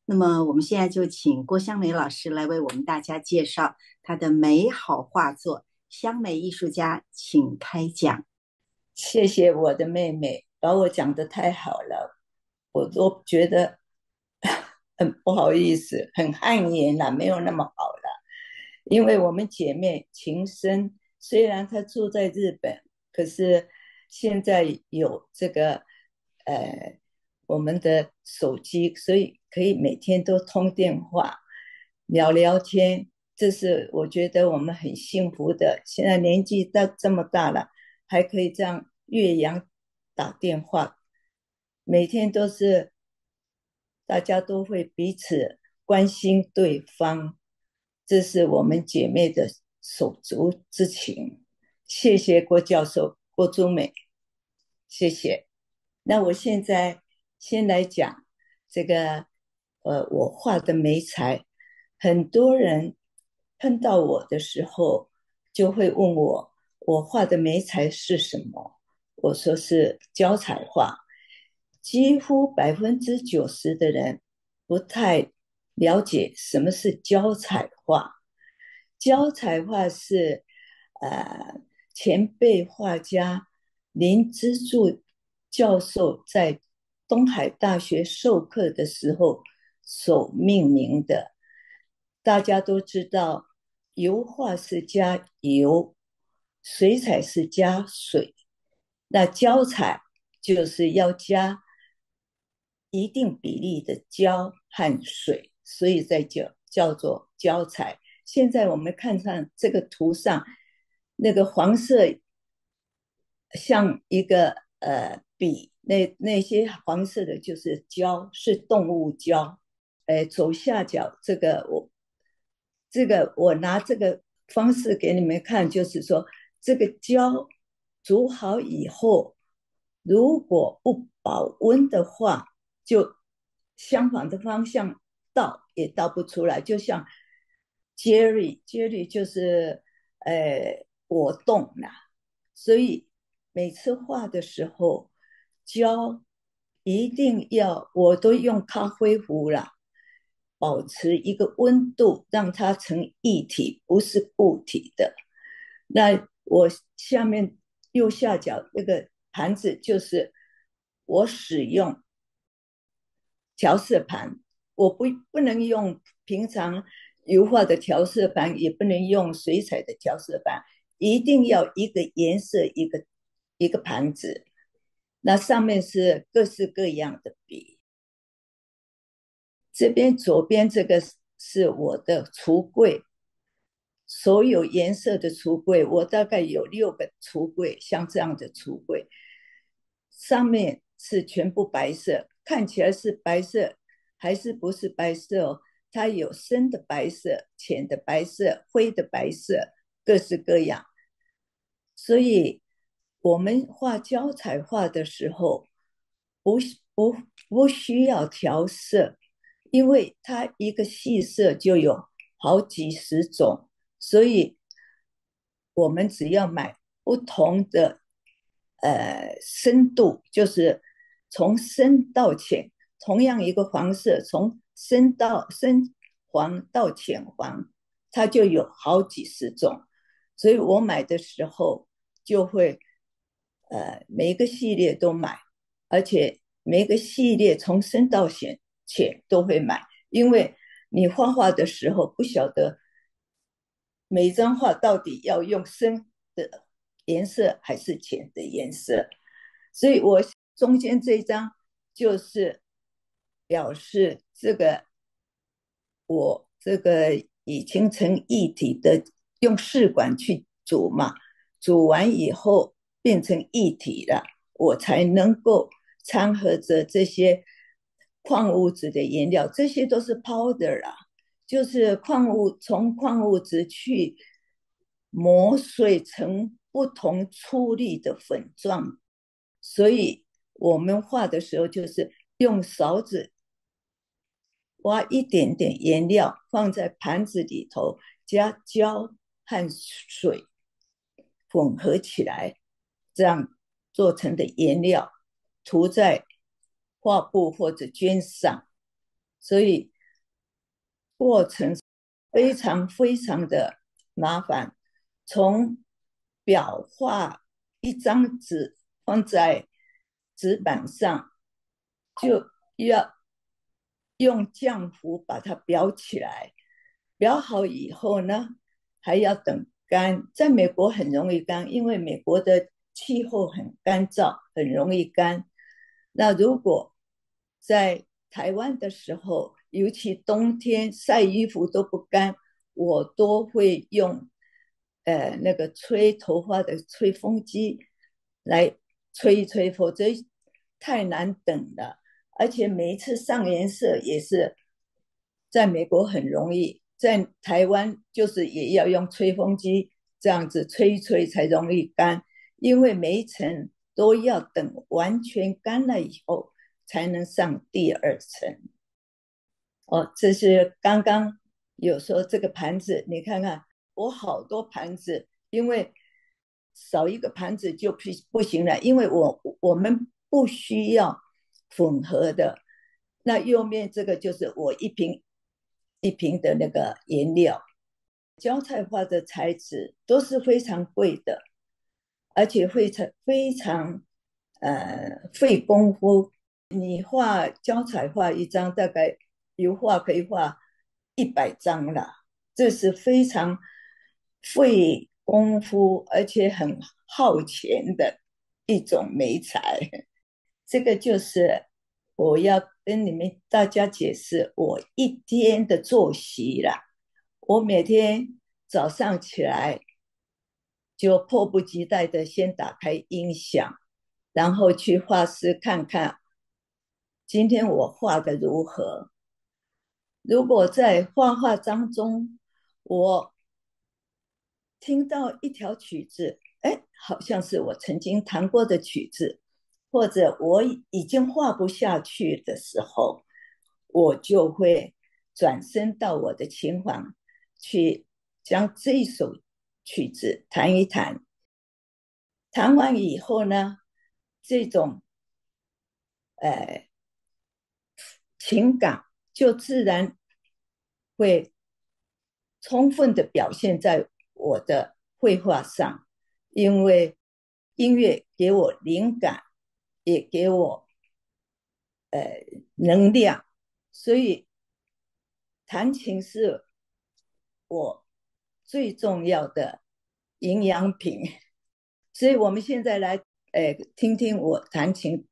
那么我们现在就请郭香梅老师来为我们大家介绍她的美好画作。香梅艺术家，请开讲。 谢谢我的妹妹，把我讲得太好了，我都觉得很不好意思，很汗颜了，没有那么好了。因为我们姐妹情深，虽然她住在日本，可是现在有这个呃我们的手机，所以可以每天都通电话聊聊天，这是我觉得我们很幸福的。现在年纪到这么大了，还可以这样岳阳打电话，每天都是大家都会彼此关心对方，这是我们姐妹的手足之情。谢谢郭教授，郭忠美，谢谢。那我现在先来讲这个，呃，我画的媒材，很多人碰到我的时候就会问我，我画的媒材是什么？我说是胶彩画。几乎百分之九十的人不太了解什么是胶彩画。胶彩画是呃前辈画家林之助教授在东海大学授课的时候所命名的。大家都知道，油画是加油，水彩是加水，那胶彩就是要加一定比例的胶和水，所以在叫叫做胶彩。现在我们看上这个图上，那个黄色像一个呃笔，那那些黄色的就是胶，是动物胶。呃，左下角这个我这个我拿这个方式给你们看，就是说这个胶煮好以后，如果不保温的话，就相反的方向倒也倒不出来，就像 Jerry Jerry 就是呃果冻啦，所以每次画的时候，胶一定要我都用咖啡壶啦，保持一个温度，让它成液体，不是固体的。那我下面右下角那个盘子就是我使用调色盘，我不不能用平常油画的调色盘，也不能用水彩的调色盘，一定要一个颜色一个一个盘子。那上面是各式各样的笔。这边左边这个是我的橱柜，所有颜色的橱柜，我大概有六个橱柜，像这样的橱柜，上面是全部白色，看起来是白色，还是不是白色哦？它有深的白色、浅的白色、灰的白色，各式各样。所以我们画胶彩画的时候，不不不需要调色，因为它一个细色就有好几十种，所以我们只要买不同的呃深度，就是从深到浅，同样一个黄色，从深到深黄到浅黄，它就有好几十种。所以我买的时候就会呃每一个系列都买，而且每一个系列从深到浅浅都会买，因为你画画的时候不晓得每一张画到底要用深的颜色还是浅的颜色，所以我中间这一张就是表示这个我这个已经成液体的，用试管去煮嘛，煮完以后变成液体了，我才能够掺和着这些矿物质的颜料，这些都是 powder 啊，就是矿物从矿物质去磨碎成不同粗粒的粉状，所以我们画的时候就是用勺子挖一点点颜料放在盘子里头，加胶和水混合起来，这样做成的颜料涂在画布或者绢上。所以过程非常非常的麻烦，从裱画一张纸放在纸板上，就要用浆糊把它裱起来，裱好以后呢，还要等干。在美国很容易干，因为美国的气候很干燥，很容易干。那如果在台湾的时候，尤其冬天晒衣服都不干，我都会用呃那个吹头发的吹风机来吹一吹，否则太难等了。而且每一次上颜色也是在美国很容易，在台湾就是也要用吹风机这样子吹一吹才容易干，因为每一层都要等完全干了以后才能上第二层。哦，这是刚刚有说这个盘子，你看看我好多盘子，因为少一个盘子就不行了，因为我我们不需要混合的。那右面这个就是我一瓶一瓶的那个颜料，胶彩画的材质都是非常贵的，而且非常非常呃费功夫。你画胶彩画一张，大概油画可以画一百张了，这是非常费功夫而且很耗钱的一种媒材。这个就是我要跟你们大家解释我一天的作息啦。我每天早上起来就迫不及待的先打开音响，然后去画室看看今天我画的如何。如果在画画当中我听到一条曲子，哎，好像是我曾经弹过的曲子，或者我已经画不下去的时候，我就会转身到我的琴房去将这一首曲子弹一弹。弹完以后呢，这种呃情感就自然会充分的表现在我的绘画上，因为音乐给我灵感，也给我呃能量，所以弹琴是我最重要的营养品。所以我们现在来呃听听我弹琴。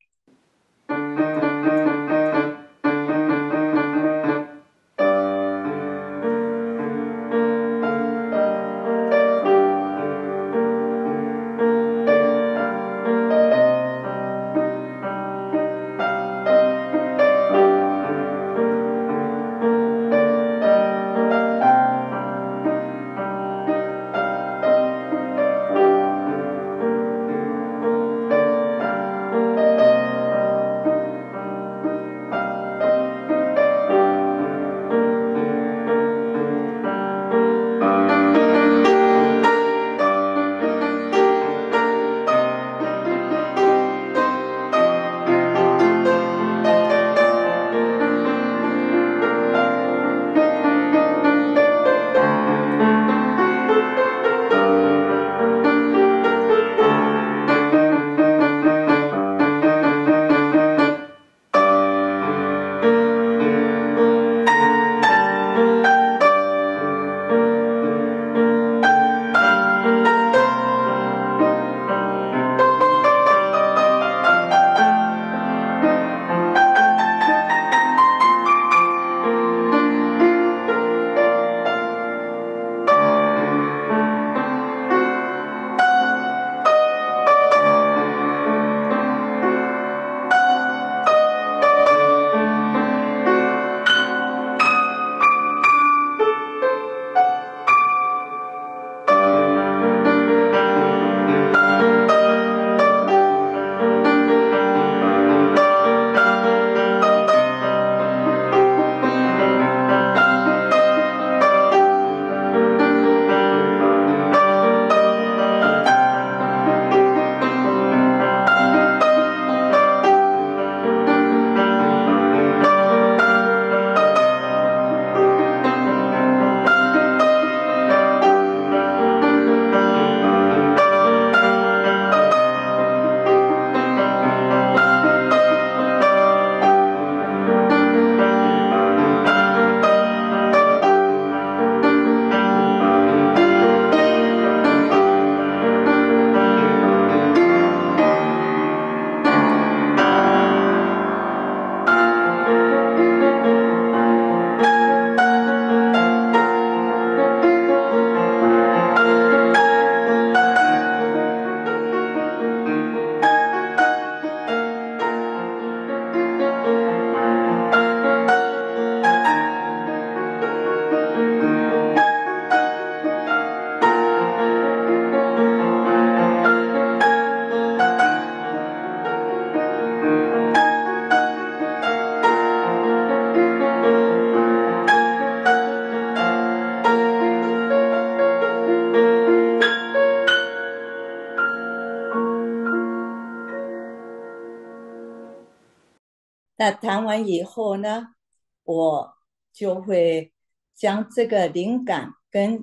那谈完以后呢，我就会将这个灵感跟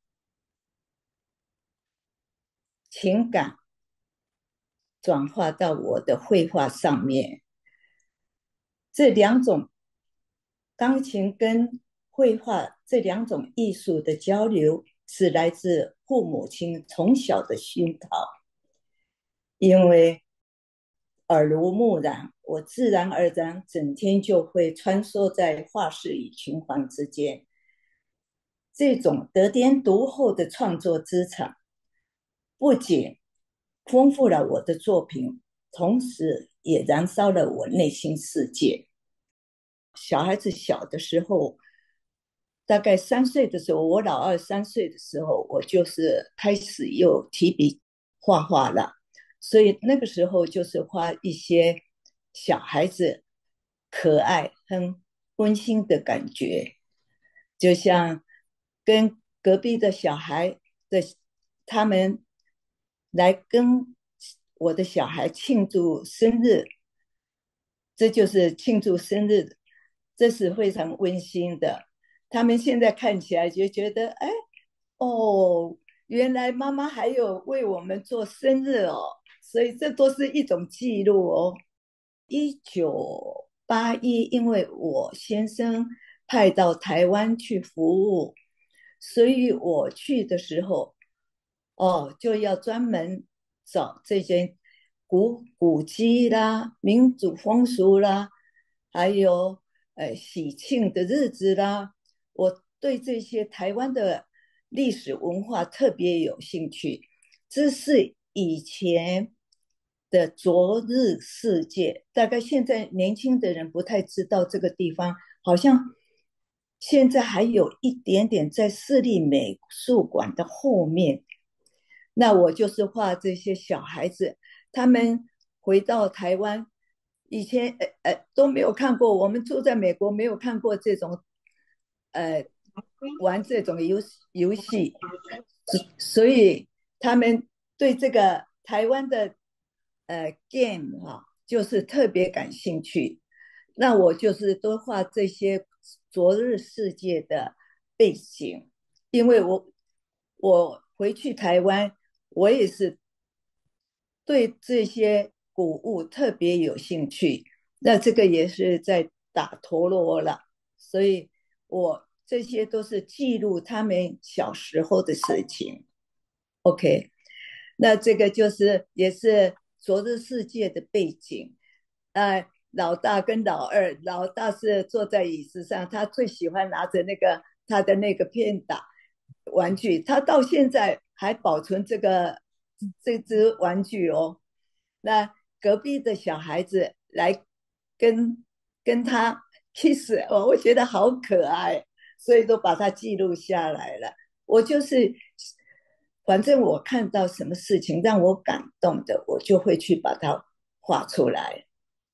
情感转化到我的绘画上面。这两种钢琴跟绘画这两种艺术的交流，是来自父母亲从小的熏陶。因为耳濡目染，我自然而然整天就会穿梭在画室与琴房之间。这种得天独厚的创作资产，不仅丰富了我的作品，同时也燃烧了我内心世界。小孩子小的时候，大概三岁的时候，我老二三岁的时候，我就是开始又提笔画画了。所以那个时候就是画一些小孩子可爱和温馨的感觉，就像跟隔壁的小孩的他们来跟我的小孩庆祝生日，这就是庆祝生日，这是非常温馨的。他们现在看起来就觉得，哎，哦，原来妈妈还有为我们做生日哦，所以这都是一种记录哦。一九八一，因为我先生派到台湾去服务，所以我去的时候，哦，就要专门找这些古古迹啦、民族风俗啦，还有呃喜庆的日子啦。我对这些台湾的历史文化特别有兴趣，这是以前的昨日世界，大概现在年轻的人不太知道这个地方，好像现在还有一点点在市立美术馆的后面。那我就是画这些小孩子，他们回到台湾，以前呃呃都没有看过，我们住在美国没有看过这种呃玩这种游游戏，所以他们对这个台湾的呃 game 啊，就是特别感兴趣。那我就是多画这些昨日世界的背景，因为我我回去台湾，我也是对这些古物特别有兴趣。那这个也是在打陀螺了，所以我这些都是记录他们小时候的事情。OK，那这个就是也是昨日世界的背景。呃，老大跟老二，老大是坐在椅子上，他最喜欢拿着那个他的那个片打玩具，他到现在还保存这个这只玩具哦。那隔壁的小孩子来跟跟他 kiss，哦，我觉得好可爱，所以都把它记录下来了。我就是，反正我看到什么事情让我感动的，我就会去把它画出来。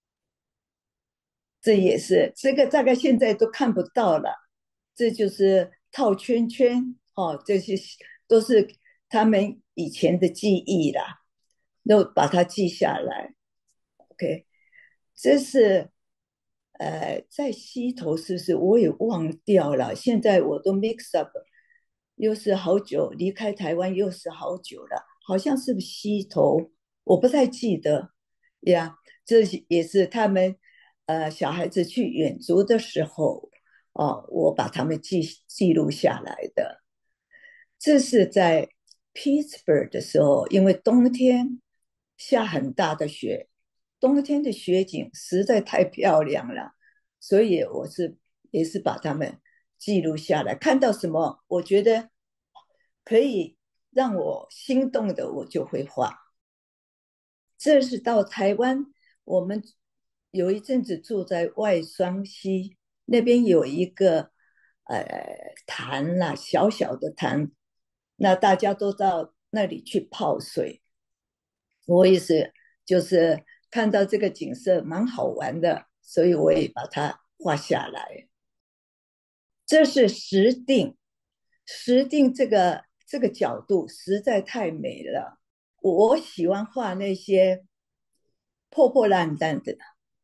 这也是这个大概现在都看不到了，这就是套圈圈哦，这些都是他们以前的记忆啦，都把它记下来。OK，这是呃在溪头是不是？我也忘掉了，现在我都 mix up，又是好久离开台湾，又是好久了，好像是不是溪头？我不太记得呀。这也是他们呃小孩子去远足的时候哦，我把他们记记录下来的。这是在 Pittsburgh 的时候，因为冬天下很大的雪，冬天的雪景实在太漂亮了，所以我是也是把它们记录下来。看到什么我觉得可以让我心动的，我就会画。这是到台湾，我们有一阵子住在外双溪那边，有一个呃潭啦，小小的潭，那大家都到那里去泡水。我也是，就是看到这个景色蛮好玩的，所以我也把它画下来。这是石定，石定这个这个角度实在太美了。我喜欢画那些破破烂烂的，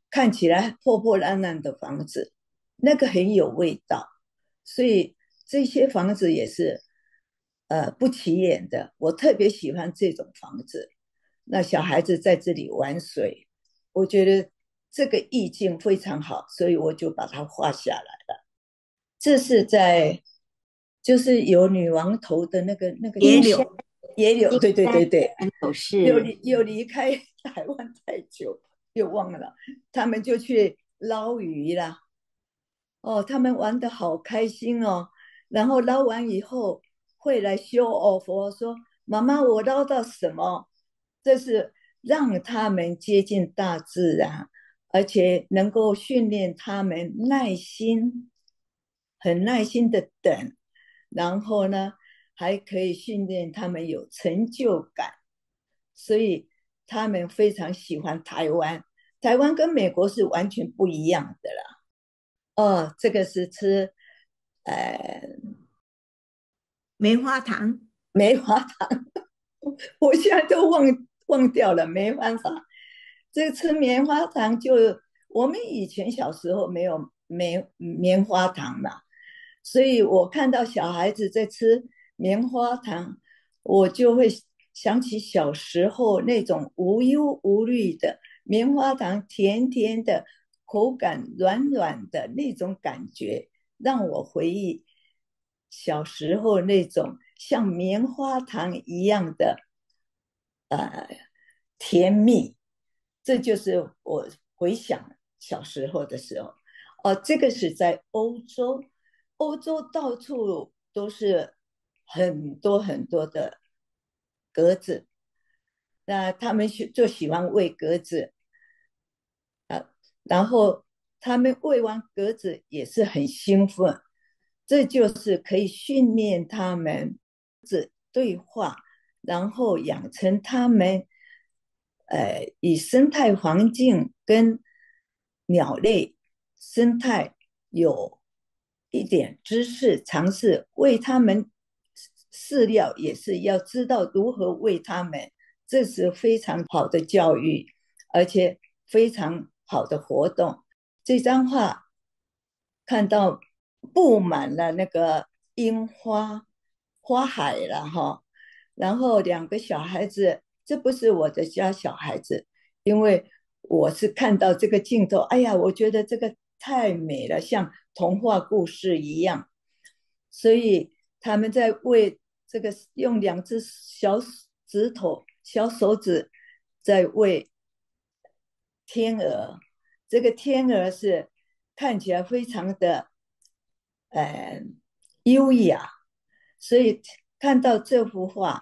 看起来破破烂烂的房子，那个很有味道。所以这些房子也是呃不起眼的，我特别喜欢这种房子。那小孩子在这里玩水，我觉得这个意境非常好，所以我就把它画下来了。这是在就是有女王头的那个那个野柳， 野柳，对对对对， 有又是离又离开台湾太久，又忘了，他们就去捞鱼啦。哦，他们玩得好开心哦。然后捞完以后会来 show off 哦，说妈妈我捞到什么？这是让他们接近大自然，而且能够训练他们耐心，很耐心的等。然后呢，还可以训练他们有成就感，所以他们非常喜欢台湾。台湾跟美国是完全不一样的啦。哦，这个是吃呃棉花糖。 梅花糖，我现在都忘忘掉了，没办法。这个吃棉花糖就我们以前小时候没有棉棉花糖嘛，所以我看到小孩子在吃棉花糖，我就会想起小时候那种无忧无虑的棉花糖，甜甜的，口感软软的那种感觉，让我回忆小时候那种像棉花糖一样的呃甜蜜。这就是我回想小时候的时候。哦，这个是在欧洲，欧洲到处都是很多很多的鸽子，那他们就喜欢喂鸽子。啊，然后他们喂完鸽子也是很兴奋，这就是可以训练他们对话，然后养成他们呃以生态环境跟鸟类生态有一点知识，尝试喂他们饲料，也是要知道如何喂他们，这是非常好的教育，而且非常好的活动。这张画看到布满了那个樱花花海了哈，然后两个小孩子，这不是我的家小孩子，因为我是看到这个镜头，哎呀，我觉得这个太美了，像童话故事一样，所以他们在喂这个用两只小指头、小手指在喂天鹅。这个天鹅是看起来非常的呃优雅，所以看到这幅画，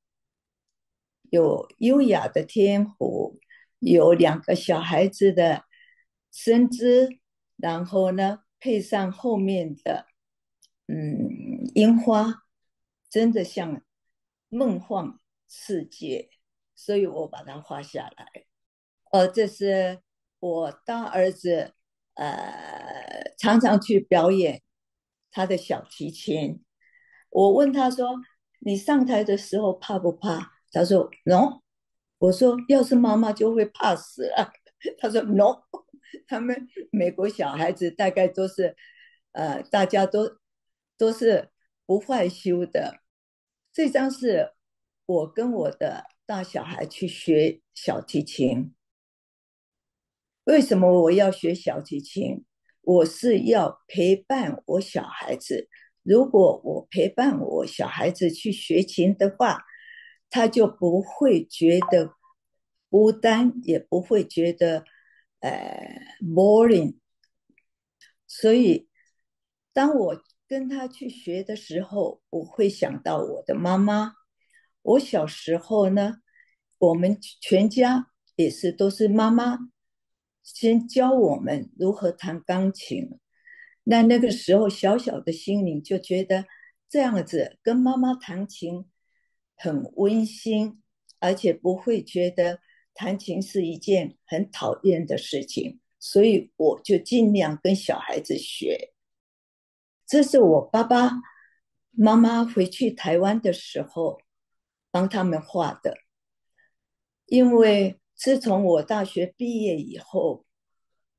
有优雅的天湖，有两个小孩子的身姿，然后呢配上后面的嗯樱花，真的像梦幻世界，所以我把它画下来。呃，这是我大儿子，呃，常常去表演他的小提琴。我问他说：“你上台的时候怕不怕？”他说：“No。”我说：“要是妈妈就会怕死了。”他说：“No。”他们美国小孩子大概都是，呃，大家都都是不害羞的。这张是我跟我的大小孩去学小提琴。为什么我要学小提琴？我是要陪伴我小孩子。如果我陪伴我小孩子去学琴的话，他就不会觉得孤单，也不会觉得呃 boring。所以，当我跟他去学的时候，我会想到我的妈妈。我小时候呢，我们全家也是都是妈妈先教我们如何弹钢琴。那那个时候小小的心灵就觉得这样子跟妈妈弹琴很温馨，而且不会觉得弹琴是一件很讨厌的事情，所以我就尽量跟小孩子学。这是我爸爸妈妈回去台湾的时候帮他们画的。因为自从我大学毕业以后，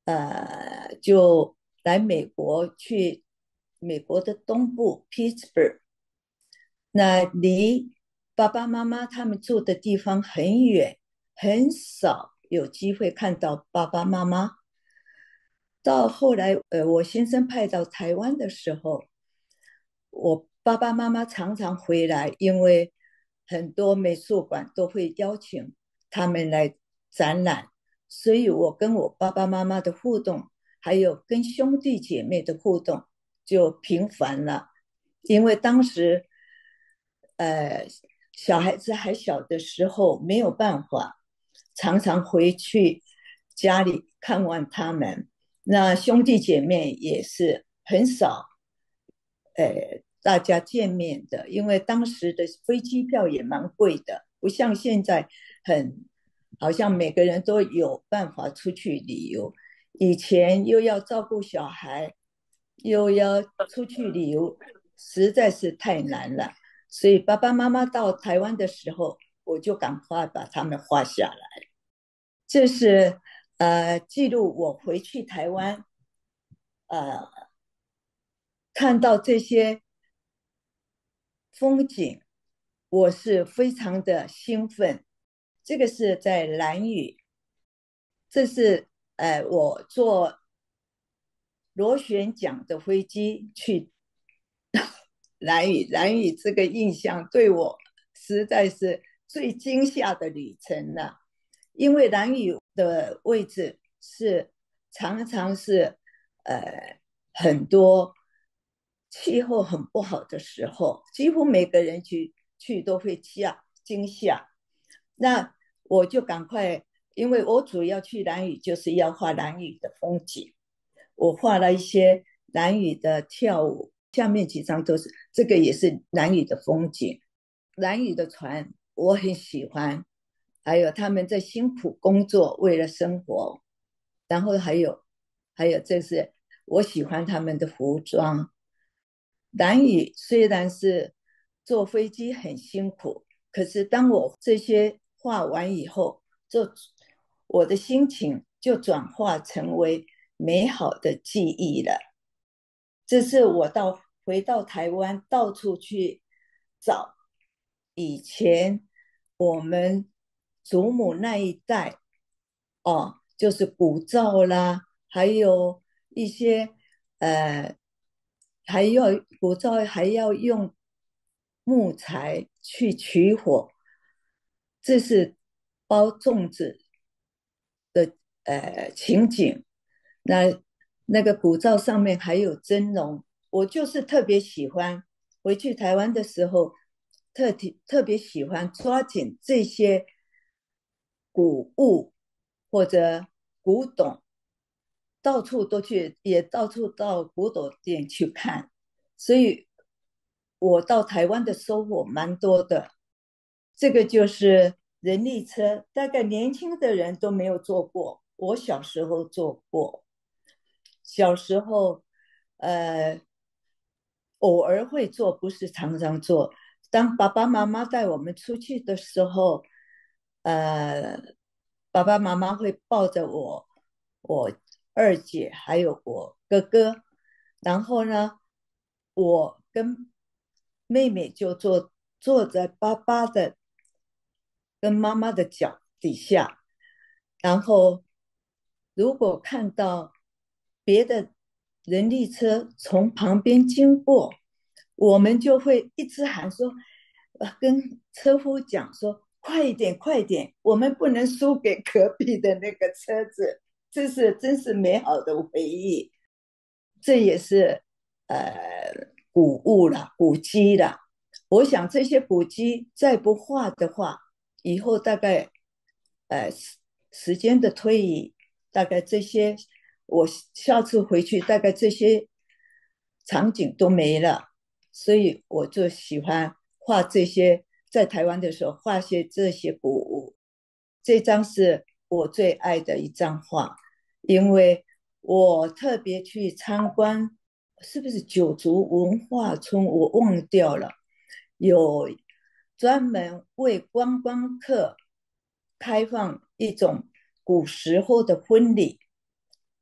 呃，就来美国去美国的东部 Pittsburgh，那离爸爸妈妈他们住的地方很远，很少有机会看到爸爸妈妈。到后来，呃，我先生派到台湾的时候，我爸爸妈妈常常回来，因为很多美术馆都会邀请他们来展览，所以我跟我爸爸妈妈的互动，还有跟兄弟姐妹的互动就频繁了。因为当时，呃，小孩子还小的时候没有办法，常常回去家里看望他们。那兄弟姐妹也是很少，呃，大家见面的，因为当时的飞机票也蛮贵的，不像现在很，好像每个人都有办法出去旅游。以前又要照顾小孩，又要出去旅游，实在是太难了。所以爸爸妈妈到台湾的时候，我就赶快把他们画下来。这是呃记录我回去台湾，呃看到这些风景，我是非常的兴奋。这个是在兰屿，这是呃我坐螺旋桨的飞机去兰屿，兰屿这个印象对我实在是最惊吓的旅程了。因为兰屿的位置是常常是呃很多气候很不好的时候，几乎每个人去去都会吓惊吓。那我就赶快，因为我主要去兰屿就是要画兰屿的风景，我画了一些兰屿的跳舞，下面几张都是这个也是兰屿的风景。兰屿的船我很喜欢，还有他们在辛苦工作为了生活，然后还有还有这是我喜欢他们的服装。兰屿虽然是坐飞机很辛苦，可是当我这些画完以后，就我的心情就转化成为美好的记忆了。这是我到回到台湾到处去找以前我们祖母那一代哦，就是古照啦，还有一些呃，还要古照还要用木材去取火，这是包粽子的呃情景。那那个古照上面还有蒸笼，我就是特别喜欢。回去台湾的时候，特特别喜欢抓紧这些古物或者古董，到处都去，也到处到古董店去看。所以我到台湾的收获蛮多的。这个就是人力车，大概年轻的人都没有坐过，我小时候坐过。小时候，呃，偶尔会坐，不是常常坐。当爸爸妈妈带我们出去的时候，呃，爸爸妈妈会抱着我、我二姐还有我哥哥，然后呢，我跟妹妹就坐坐在爸爸的跟妈妈的脚底下，然后如果看到别的人力车从旁边经过，我们就会一直喊说，呃，跟车夫讲说，快一点，快一点，我们不能输给隔壁的那个车子。这是真是美好的回忆，这也是呃古物了，古迹了。我想这些古迹再不画的话，以后大概呃时间的推移，大概这些我下次回去，大概这些场景都没了。所以我就喜欢画这些，在台湾的时候画些这些古物。这张是我最爱的一张画，因为我特别去参观，是不是九族文化村？我忘掉了，有专门为观光客开放一种古时候的婚礼。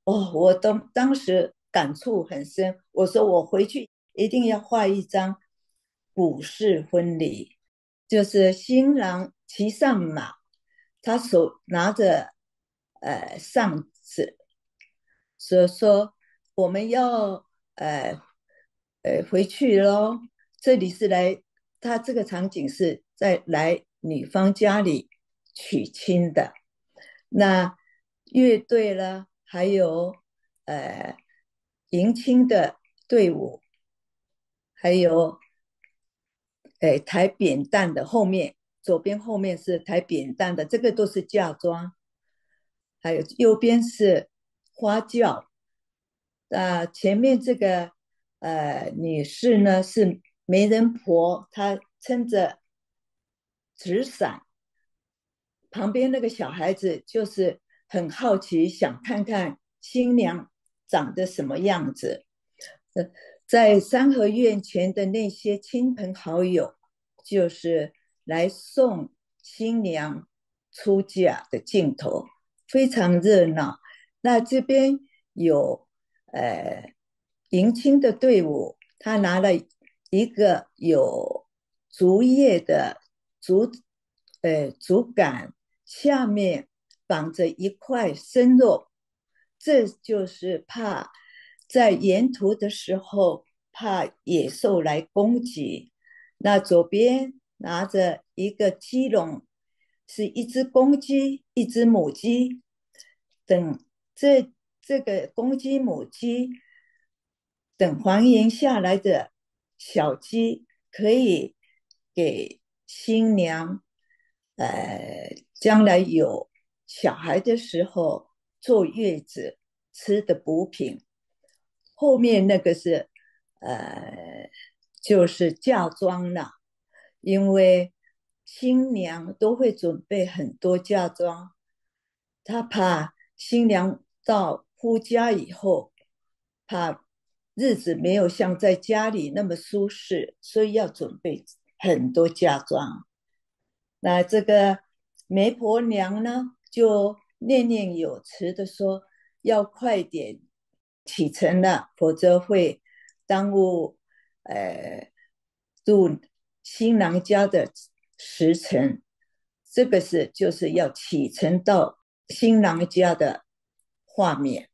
哦，我当当时感触很深。我说我回去一定要画一张古式婚礼，就是新郎骑上马，他手拿着呃扇子，所以说我们要呃呃回去咯。这里是来，他这个场景是在来女方家里娶亲的。那乐队呢，还有呃迎亲的队伍，还有呃抬扁担的后面，左边后面是抬扁担的，这个都是嫁妆，还有右边是花轿。那、呃前面这个呃女士呢是媒人婆，她撑着纸伞，旁边那个小孩子就是很好奇，想看看新娘长得什么样子。呃在三合院前的那些亲朋好友，就是来送新娘出嫁的镜头，非常热闹。那这边有呃迎亲的队伍，他拿了一个有竹叶的竹呃竹竿，下面绑着一块生肉，这就是怕在沿途的时候怕野兽来攻击。那左边拿着一个鸡笼，是一只公鸡，一只母鸡。等这这个公鸡、母鸡等还原下来的小鸡，可以给新娘，呃，将来有小孩的时候坐月子吃的补品。后面那个是呃，就是嫁妆了，因为新娘都会准备很多嫁妆，她怕新娘到夫家以后，怕日子没有像在家里那么舒适，所以要准备很多嫁妆。那这个媒婆娘呢，就念念有词的说，要快点启程了，否则会耽误呃入新郎家的时辰。这个是就是要启程到新郎家的画面。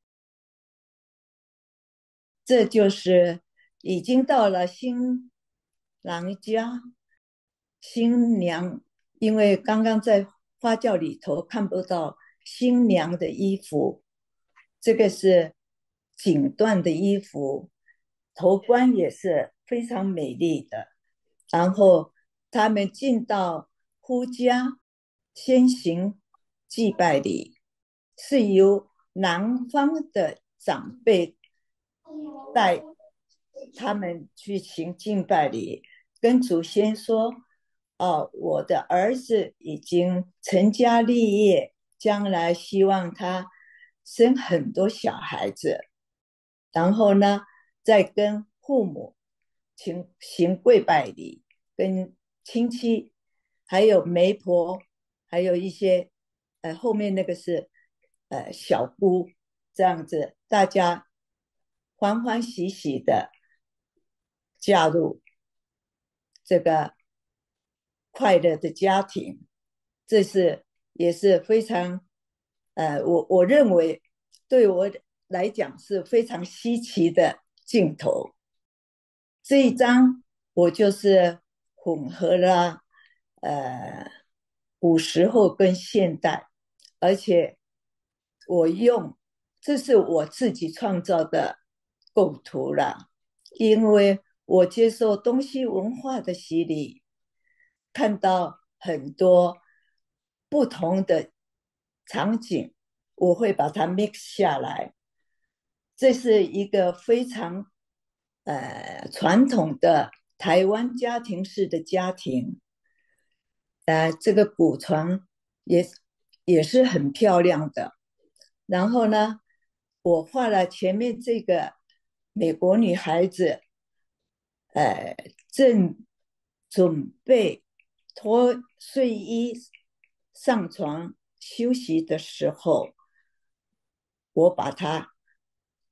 这就是已经到了新郎家，新娘因为刚刚在花轿里头看不到新娘的衣服，这个是锦缎的衣服，头冠也是非常美丽的。然后他们进到夫家，先行祭拜礼，是由男方的长辈带他们去行敬拜礼，跟祖先说：哦，我的儿子已经成家立业，将来希望他生很多小孩子。然后呢，再跟父母行行跪拜礼，跟亲戚，还有媒婆，还有一些呃后面那个是呃小姑，这样子大家欢欢喜喜的加入这个快乐的家庭。这是也是非常呃我我认为对我来讲是非常稀奇的镜头。这一张我就是混合了呃古时候跟现代，而且我用这是我自己创造的构图了，因为我接受东西文化的洗礼，看到很多不同的场景，我会把它 mix 下来。这是一个非常呃传统的台湾家庭式的家庭，呃，这个古床也也是很漂亮的。然后呢，我画了前面这个美国女孩子，呃，正准备脱睡衣上床休息的时候，我把它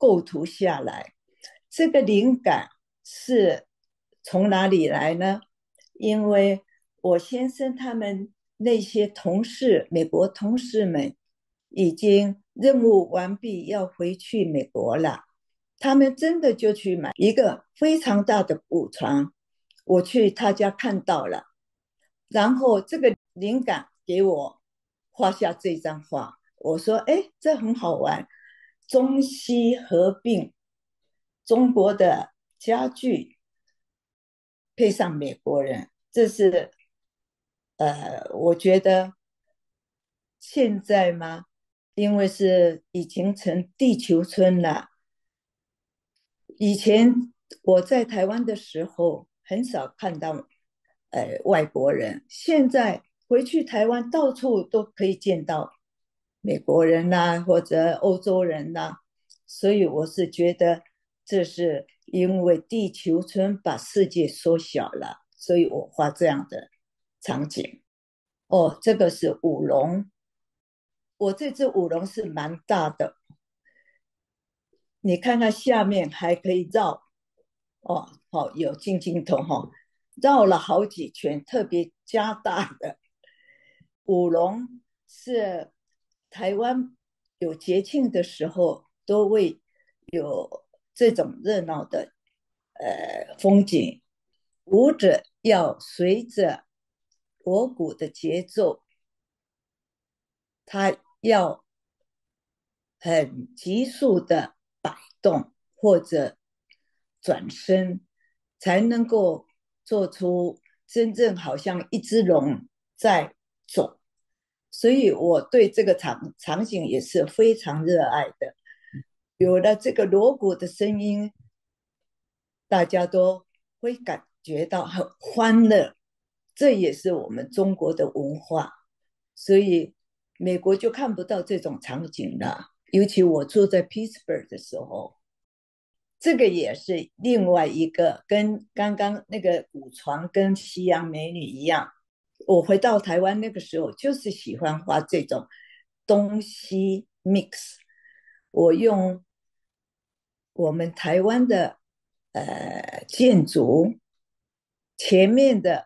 构图下来。这个灵感是从哪里来呢？因为我先生他们那些同事，美国同事们已经任务完毕，要回去美国了。他们真的就去买一个非常大的古床，我去他家看到了，然后这个灵感给我画下这张画。我说，哎，这很好玩，中西合并，中国的家具配上美国人，这是呃，我觉得现在吗？因为是已经成地球村了。以前我在台湾的时候，很少看到呃外国人，现在回去台湾到处都可以见到美国人呐、啊，或者欧洲人呐、啊，所以我是觉得这是因为地球村把世界缩小了，所以我画这样的场景。哦，这个是舞龙，我这只舞龙是蛮大的，你看看下面还可以绕，哦，好、哦、有镜镜头哈、哦，绕了好几圈，特别加大的。舞龙是台湾有节庆的时候都会有这种热闹的呃风景，舞者要随着锣鼓的节奏，他要很急速的摆动或者转身，才能够做出真正好像一只龙在走。所以我对这个场场景也是非常热爱的。有了这个锣鼓的声音，大家都会感觉到很欢乐，这也是我们中国的文化。所以美国就看不到这种场景了。尤其我住在 Pittsburgh 的时候，这个也是另外一个跟刚刚那个古床跟西洋美女一样。我回到台湾那个时候，就是喜欢画这种东西 mix。我用我们台湾的呃建筑，前面的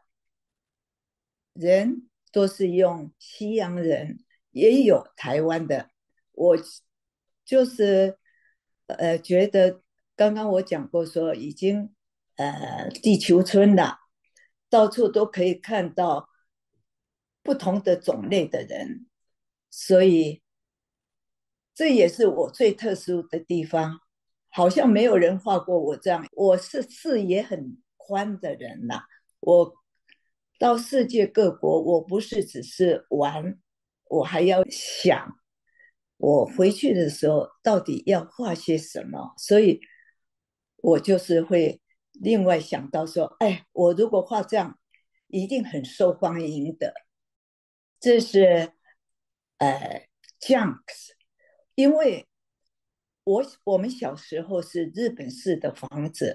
人都是用西洋人，也有台湾的。我就是呃觉得刚刚我讲过说已经呃地球村了，到处都可以看到不同的种类的人，所以这也是我最特殊的地方。好像没有人画过我这样，我是视野很宽的人啦。我到世界各国，我不是只是玩，我还要想我回去的时候到底要画些什么，所以我就是会另外想到说，哎，我如果画这样，一定很受欢迎的。这是呃 junks，因为我我们小时候是日本式的房子，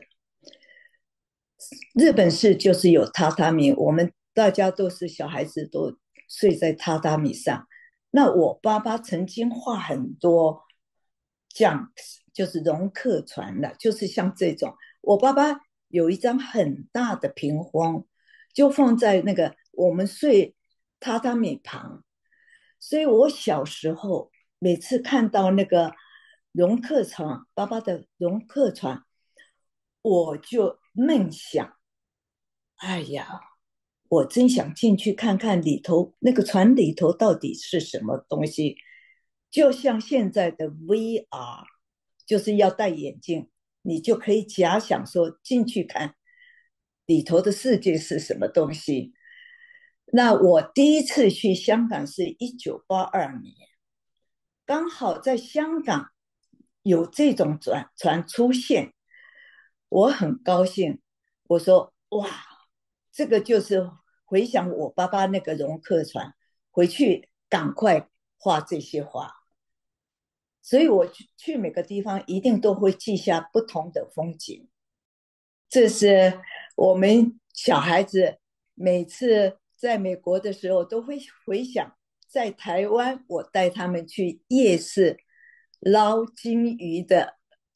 日本式就是有榻榻米，我们大家都是小孩子都睡在榻榻米上。那我爸爸曾经画很多 junks， 就是容客船的，就是像这种。我爸爸有一张很大的屏风，就放在那个我们睡榻榻米旁，所以我小时候每次看到那个容客船，爸爸的容客船，我就梦想，哎呀，我真想进去看看里头那个船里头到底是什么东西。就像现在的 V R， 就是要戴眼镜，你就可以假想说进去看里头的世界是什么东西。那我第一次去香港是一九八二年，刚好在香港有这种船船出现，我很高兴。我说哇，这个就是回想我爸爸那个容客船，回去赶快画这些画。所以我去每个地方一定都会记下不同的风景。这是我们小孩子每次在美国的时候都会回想，在台湾我带他们去夜市捞金鱼的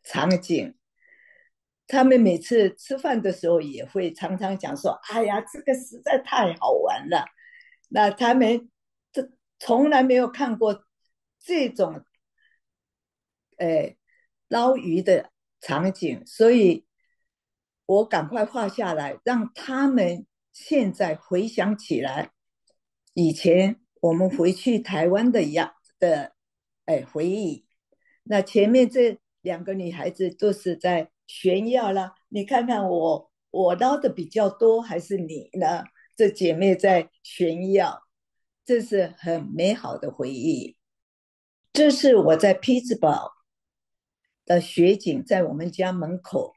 场景。他们每次吃饭的时候也会常常讲说：“哎呀，这个实在太好玩了。”那他们这从来没有看过这种，呃，捞鱼的场景，所以我赶快画下来，让他们现在回想起来，以前我们回去台湾的样的，哎，回忆。那前面这两个女孩子都是在炫耀了，你看看我，我捞的比较多，还是你呢？这姐妹在炫耀，这是很美好的回忆。这是我在匹兹堡的雪景，在我们家门口。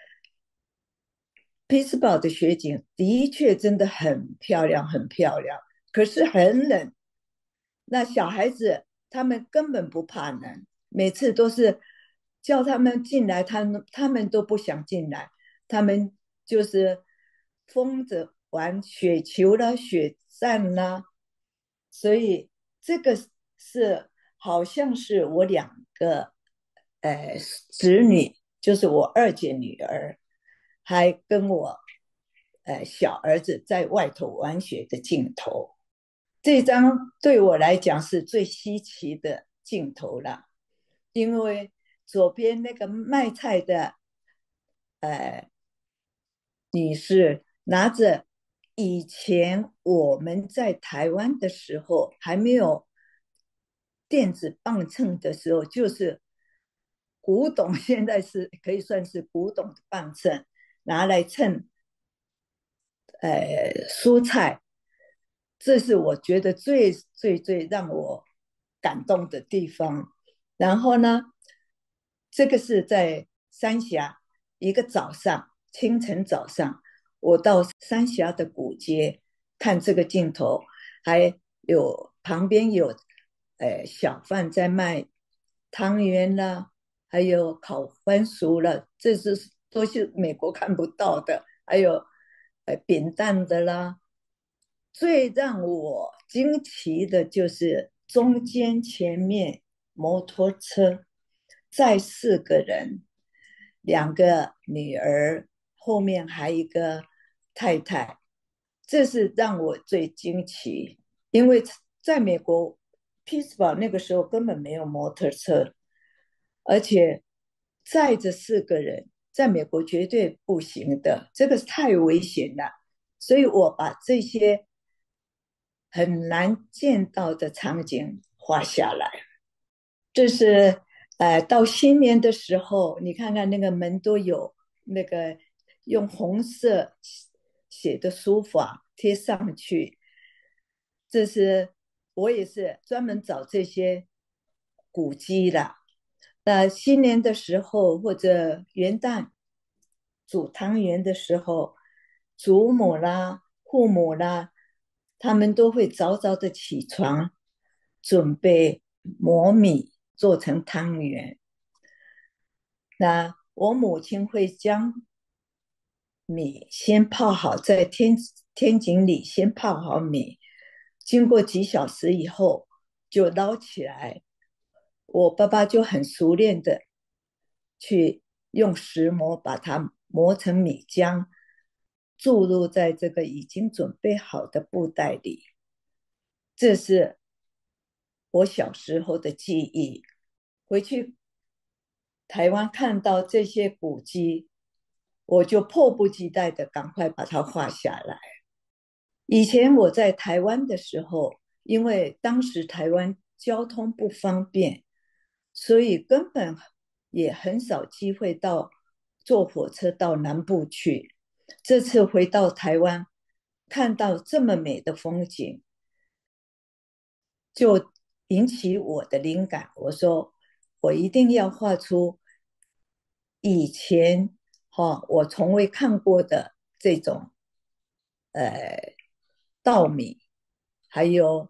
匹兹堡的雪景的确真的很漂亮，很漂亮，可是很冷。那小孩子他们根本不怕冷，每次都是叫他们进来，他们他们都不想进来，他们就是疯着玩雪球啦、雪战啦。所以这个是好像是我两个呃侄女，就是我二姐女儿，还跟我呃小儿子在外头玩雪的镜头。这张对我来讲是最稀奇的镜头了，因为左边那个卖菜的呃女士拿着以前我们在台湾的时候还没有电子磅秤的时候，就是古董，现在是可以算是古董的磅秤，拿来称呃蔬菜。这是我觉得最最最让我感动的地方。然后呢，这个是在三峡一个早上，清晨早上，我到三峡的古街看这个镜头，还有旁边有呃小贩在卖汤圆啦，还有烤番薯了，这是都是美国看不到的，还有呃扁担的啦。最让我惊奇的就是中间前面摩托车载四个人，两个女儿，后面还一个太太，这是让我最惊奇。因为在美国匹兹堡那个时候根本没有摩托车，而且载着四个人在美国绝对不行的，这个太危险了。所以我把这些很难见到的场景画下来。这是呃，到新年的时候，你看看那个门都有那个用红色写的书法贴上去。这是我也是专门找这些古迹的。那新年的时候或者元旦煮汤圆的时候，祖母啦、父母啦，他们都会早早的起床，准备磨米做成汤圆。那我母亲会将米先泡好，在天天井里先泡好米，经过几小时以后就捞起来。我爸爸就很熟练的去用石磨把它磨成米浆，注入在这个已经准备好的布袋里。这是我小时候的记忆。回去台湾看到这些古迹，我就迫不及待的赶快把它画下来。以前我在台湾的时候，因为当时台湾交通不方便，所以根本也很少机会到坐火车到南部去。这次回到台湾，看到这么美的风景，就引起我的灵感。我说我一定要画出以前、哦、我从未看过的这种呃稻米，还有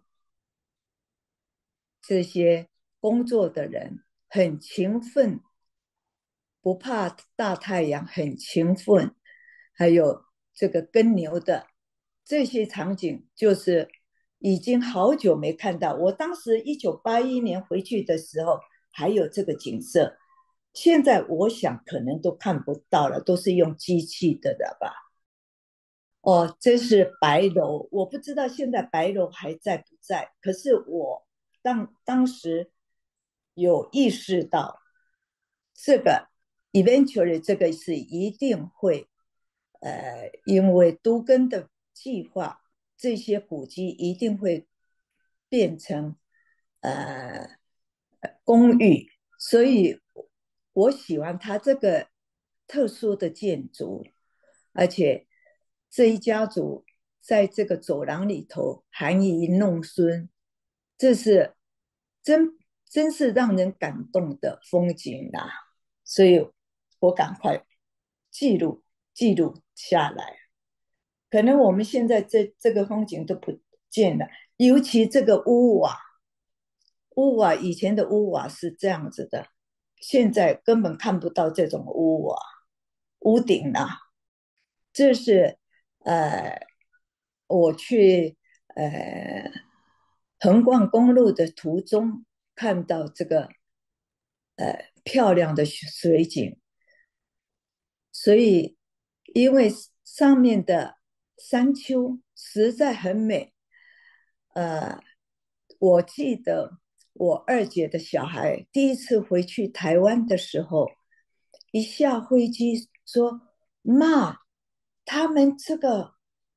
这些工作的人很勤奋，不怕大太阳，很勤奋，还有这个耕牛的这些场景，就是已经好久没看到。我当时一九八一年回去的时候，还有这个景色。 现在我想可能都看不到了，都是用机器的了吧。哦，这是白楼，我不知道现在白楼还在不在。可是我当当时有意识到，这个 eventually 这个是一定会，呃，因为都更的计划，这些古迹一定会变成呃公寓，所以我喜欢它这个特殊的建筑，而且这一家族在这个走廊里头含饴弄孙，这是真真是让人感动的风景啊！所以我赶快记录记录下来。可能我们现在这这个风景都不见了，尤其这个屋瓦，屋瓦以前的屋瓦是这样子的，现在根本看不到这种屋瓦屋顶啊。这是呃，我去呃横贯公路的途中看到这个呃漂亮的水景，所以因为上面的山丘实在很美。呃，我记得我二姐的小孩第一次回去台湾的时候，一下飞机说：“妈，他们这个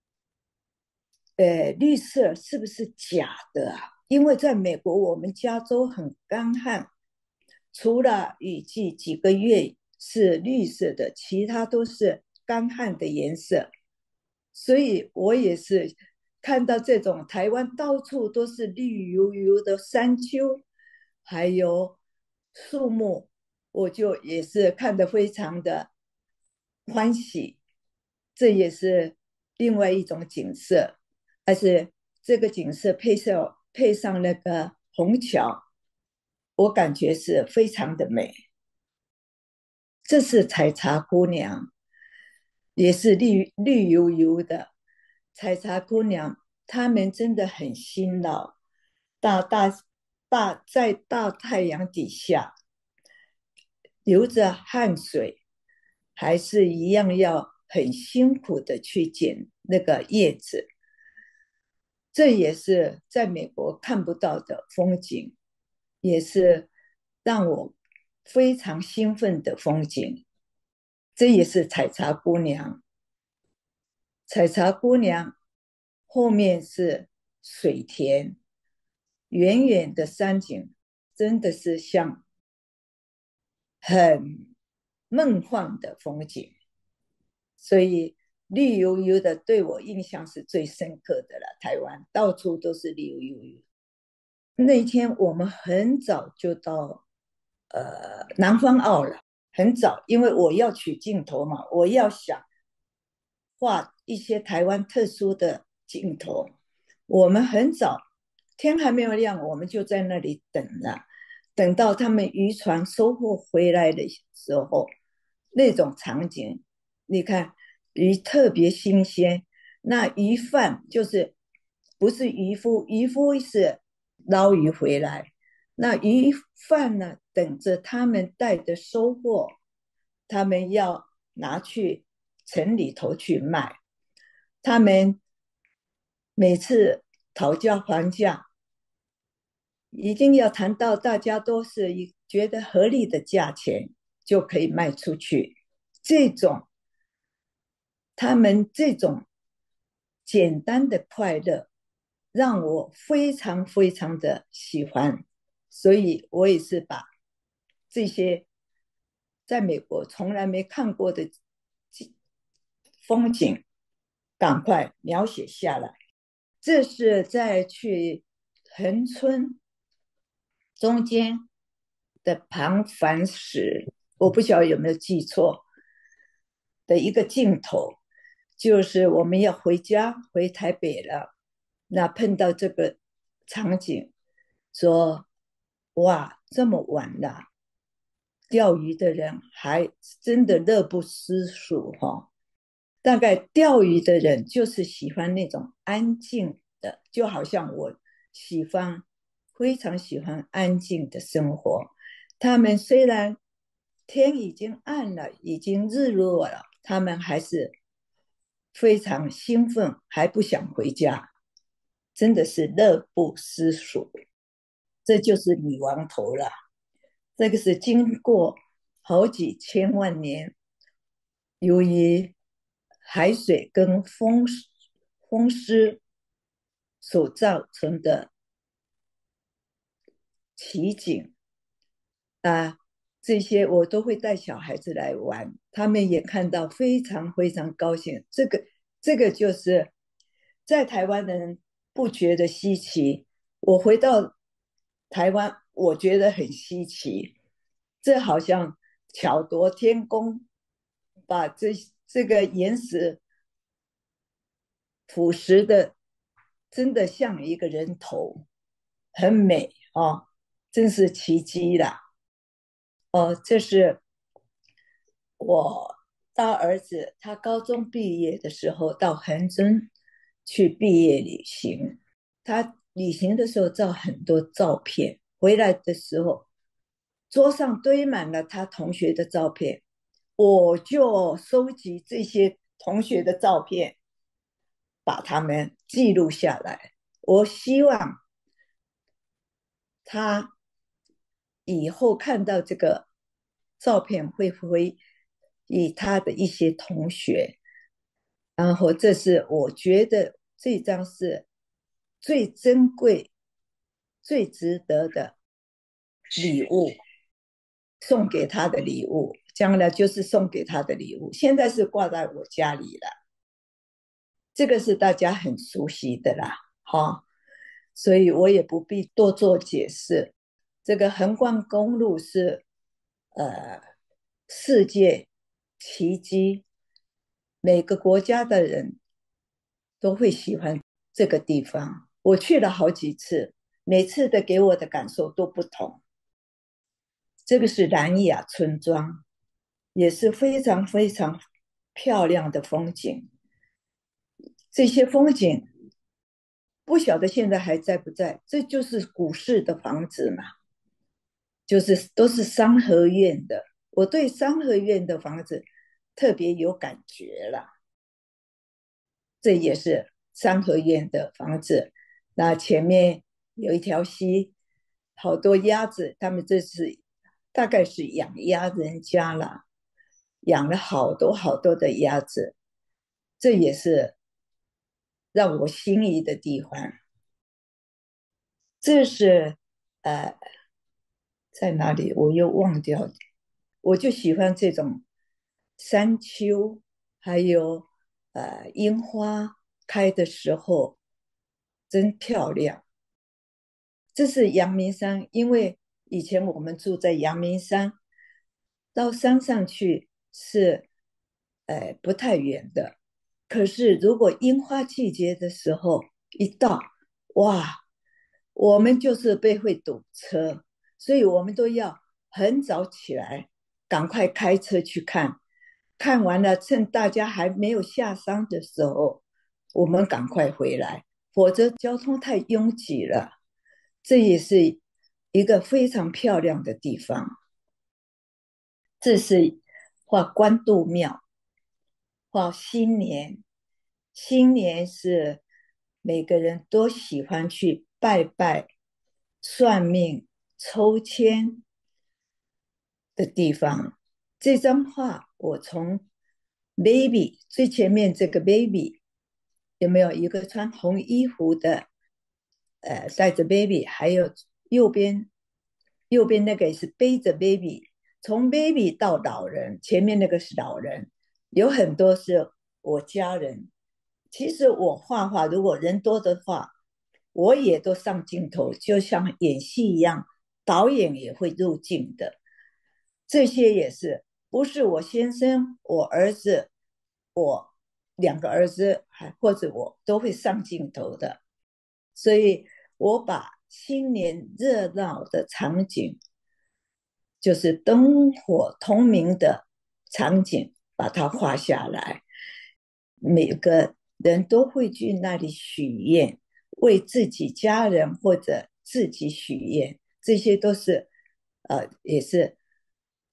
呃绿色是不是假的啊？因为在美国，我们加州很干旱，除了雨季几个月是绿色的，其他都是干旱的颜色。所以我也是看到这种台湾到处都是绿油油的山丘，还有树木，我就也是看得非常的欢喜。这也是另外一种景色，而且这个景色配上配上那个虹桥，我感觉是非常的美。这是采茶姑娘，也是绿绿油油的采茶姑娘，她们真的很辛劳，大大大在大太阳底下流着汗水，还是一样要很辛苦的去捡那个叶子。这也是在美国看不到的风景，也是让我非常兴奋的风景。这也是采茶姑娘，采茶姑娘后面是水田，远远的山景真的是像很梦幻的风景，所以绿油油的对我印象是最深刻的了。台湾到处都是绿油油。那天我们很早就到呃南方澳了，很早，因为我要取镜头嘛，我要想画一些台湾特殊的镜头。我们很早，天还没有亮，我们就在那里等了，等到他们渔船收获回来的时候，那种场景，你看鱼特别新鲜。那鱼贩就是不是渔夫，渔夫是捞鱼回来，那鱼贩呢，等着他们带的收获，他们要拿去城里头去卖。他们每次讨价还价，一定要谈到大家都是觉得合理的价钱，就可以卖出去。这种他们这种简单的快乐，让我非常非常的喜欢。所以我也是把这些在美国从来没看过的风景赶快描写下来。这是在去恒春中间的盘繁石，我不晓得有没有记错的一个镜头，就是我们要回家回台北了，那碰到这个场景，说哇这么晚了，钓鱼的人还真的乐不思蜀哈、哦。大概钓鱼的人就是喜欢那种安静的，就好像我喜欢非常喜欢安静的生活。他们虽然天已经暗了，已经日落了，他们还是非常兴奋，还不想回家，真的是乐不思蜀。这就是女王头了。这个是经过好几千万年，由于海水跟风风湿所造成的奇景啊，这些我都会带小孩子来玩，他们也看到非常非常高兴。这个这个就是在台湾的人不觉得稀奇，我回到台湾，我觉得很稀奇。这好像巧夺天工，把这这个岩石朴实的，真的像一个人头，很美哦，真是奇迹啦！哦，这是我大儿子他高中毕业的时候到恒春去毕业旅行，他旅行的时候照很多照片，回来的时候桌上堆满了他同学的照片，我就收集这些同学的照片，把他们记录下来。我希望他以后看到这个照片，会不会以他的一些同学，然后这是我觉得这张是最珍贵、最值得的礼物，送给他的礼物，将来就是送给他的礼物。现在是挂在我家里了，这个是大家很熟悉的啦，哈，所以我也不必多做解释。这个横贯公路是呃世界奇迹，每个国家的人都会喜欢这个地方。我去了好几次，每次的给我的感受都不同。这个是南雅村庄，也是非常非常漂亮的风景。这些风景不晓得现在还在不在，这就是古式的房子嘛，就是都是三合院的。我对三合院的房子特别有感觉了，这也是三合院的房子。那前面有一条溪，好多鸭子，他们这是大概是养鸭人家了，养了好多好多的鸭子，这也是让我心仪的地方。这是呃在哪里我又忘掉了，我就喜欢这种山丘，还有呃樱花开的时候真漂亮。这是阳明山，因为以前我们住在阳明山，到山上去是呃不太远的，可是如果樱花季节的时候一到，哇，我们就是被会堵车，所以我们都要很早起来，赶快开车去看，看完了趁大家还没有下山的时候，我们赶快回来，否则交通太拥挤了。这也是一个非常漂亮的地方。这是画关渡庙，画新年。新年是每个人都喜欢去拜拜、算命、抽签的地方。这张画我从 baby 最前面这个 baby 有没有一个穿红衣服的，呃，带着 baby， 还有右边右边那个也是背着 baby， 从 baby 到老人，前面那个是老人，有很多是我家人。其实我画画，如果人多的话，我也都上镜头，就像演戏一样，导演也会入镜的。这些也是不是我先生、我儿子、我两个儿子，还或者我都会上镜头的。所以我把新年热闹的场景，就是灯火通明的场景，把它画下来。每个人都会去那里许愿，为自己家人或者自己许愿，这些都是呃，也是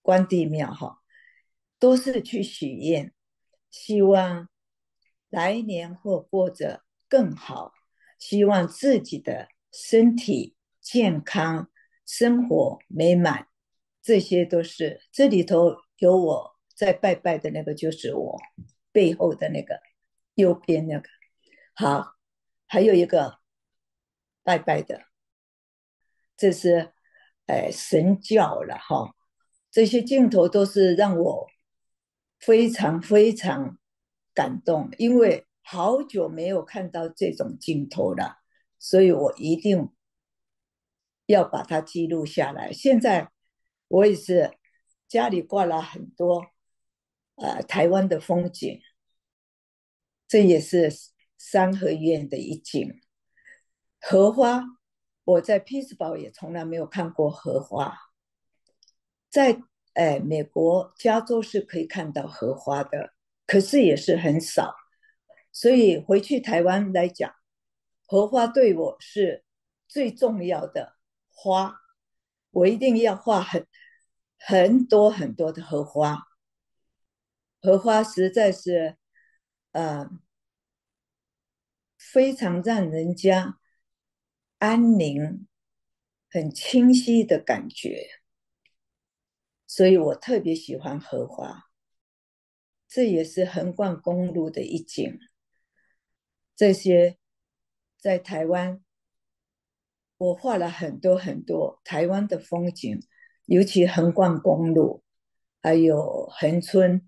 关帝庙哈，都是去许愿，希望来年或过着更好，希望自己的身体健康，生活美满，这些都是这里头有我在拜拜的那个，就是我背后的那个右边那个。好，还有一个拜拜的，这是呃神教了哈。这些镜头都是让我非常非常感动，因为好久没有看到这种镜头了，所以我一定要把它记录下来。现在我也是家里挂了很多呃台湾的风景，这也是三合院的一景。荷花，我在匹兹堡也从来没有看过荷花，在哎美国加州是可以看到荷花的，可是也是很少。所以回去台湾来讲，荷花对我是最重要的花，我一定要画很很多很多的荷花。荷花实在是呃非常让人家安宁、很清晰的感觉，所以我特别喜欢荷花。这也是横贯公路的一景。这些在台湾，我画了很多很多台湾的风景，尤其横贯公路，还有恒春。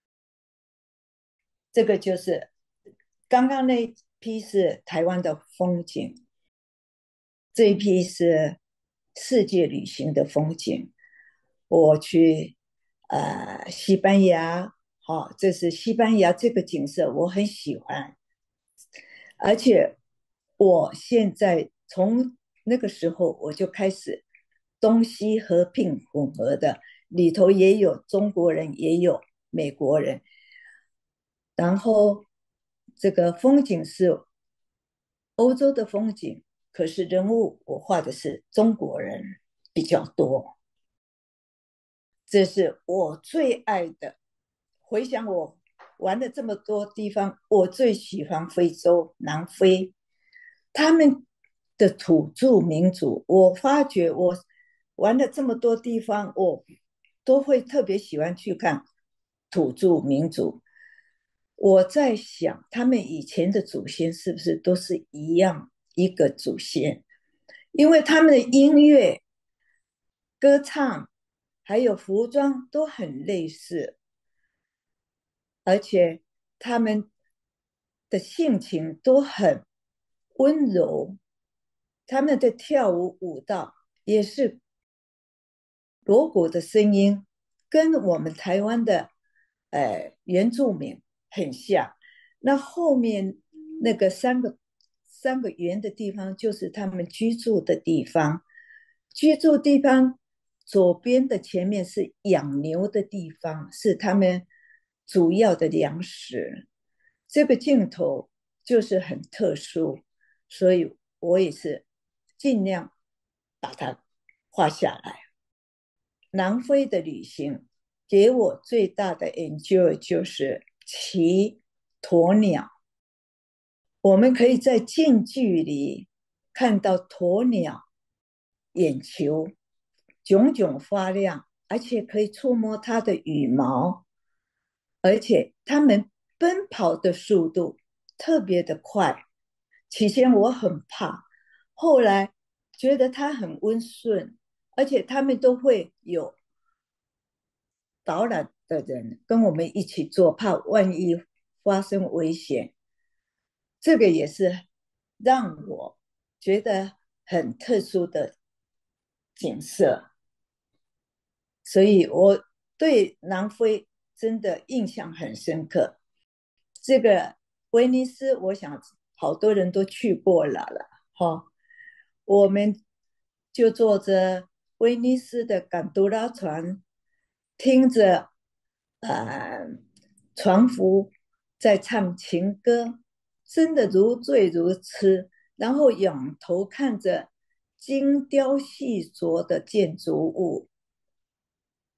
这个就是刚刚那批是台湾的风景，这一批是世界旅行的风景。我去呃西班牙，好、哦，这是西班牙这个景色我很喜欢，而且我现在从那个时候我就开始东西合并混合的，里头也有中国人，也有美国人，然后这个风景是欧洲的风景，可是人物我画的是中国人比较多，这是我最爱的。回想我玩了这么多地方，我最喜欢非洲南非，他们的土著民族，我发觉我玩了这么多地方，我都会特别喜欢去看土著民族。我在想，他们以前的祖先是不是都是一样一个祖先？因为他们的音乐、歌唱还有服装都很类似，而且他们的性情都很温柔，他们的跳舞舞蹈也是锣鼓的声音，跟我们台湾的呃原住民很像。那后面那个三个三个圆的地方，就是他们居住的地方。居住地方左边的前面是养牛的地方，是他们主要的粮食。这个镜头就是很特殊，所以我也是尽量把它画下来。南非的旅行给我最大的 enjoy 就是骑鸵鸟，我们可以在近距离看到鸵鸟眼球炯炯发亮，而且可以触摸它的羽毛，而且它们奔跑的速度特别的快。起先我很怕，后来觉得它很温顺，而且他们都会有导览的人跟我们一起做，怕万一发生危险。这个也是让我觉得很特殊的景色，所以我对南非真的印象很深刻。这个威尼斯，我想好多人都去过了了，哈，我们就坐着威尼斯的冈多拉船，听着呃船夫在唱情歌，真的如醉如痴，然后仰头看着精雕细琢的建筑物，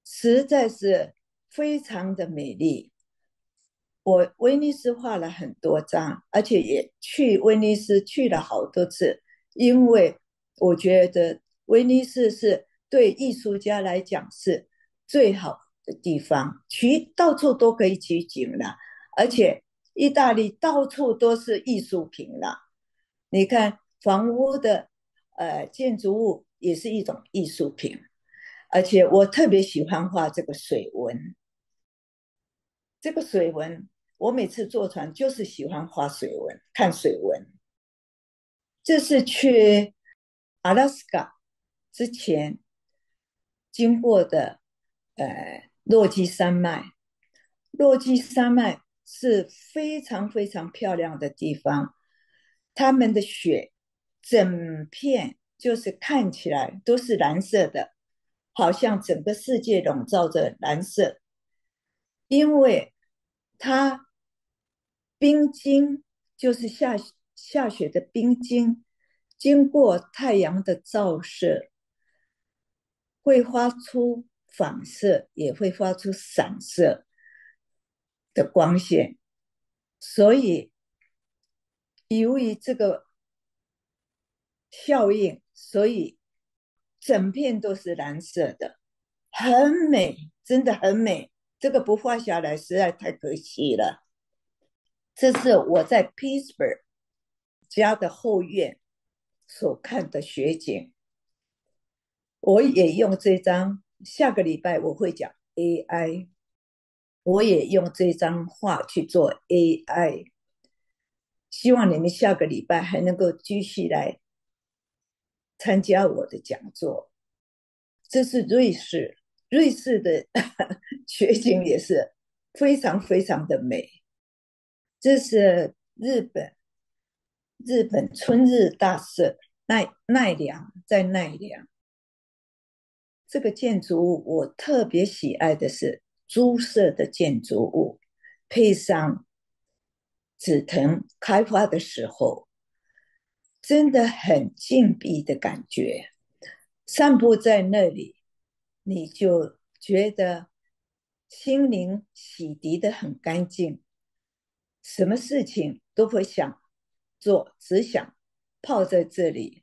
实在是非常的美丽。我威尼斯画了很多张，而且也去威尼斯去了好多次，因为我觉得威尼斯是对艺术家来讲是最好的地方，取到处都可以取景了，而且意大利到处都是艺术品了。你看房屋的呃建筑物也是一种艺术品，而且我特别喜欢画这个水纹。这个水纹，我每次坐船就是喜欢画水纹，看水纹。这是去阿拉斯加之前经过的呃落基山脉。落基山脉是非常非常漂亮的地方，他们的雪整片就是看起来都是蓝色的，好像整个世界笼罩着蓝色，因为它冰晶就是下下雪的冰晶，经过太阳的照射，会发出反射，也会发出散射的光线，所以由于这个效应，所以整片都是蓝色的，很美，真的很美。这个不画下来实在太可惜了。这是我在 Pittsburgh 家的后院所看的雪景。我也用这张，下个礼拜我会讲 A I， 我也用这张画去做 A I， 希望你们下个礼拜还能够继续来参加我的讲座。这是瑞士，瑞士的雪景也是非常非常的美。这是日本，日本春日大社，奈奈良，在奈良。这个建筑物我特别喜爱的是朱色的建筑物，配上紫藤开花的时候，真的很静谧的感觉。散步在那里，你就觉得心灵洗涤的很干净，什么事情都不想做，只想泡在这里，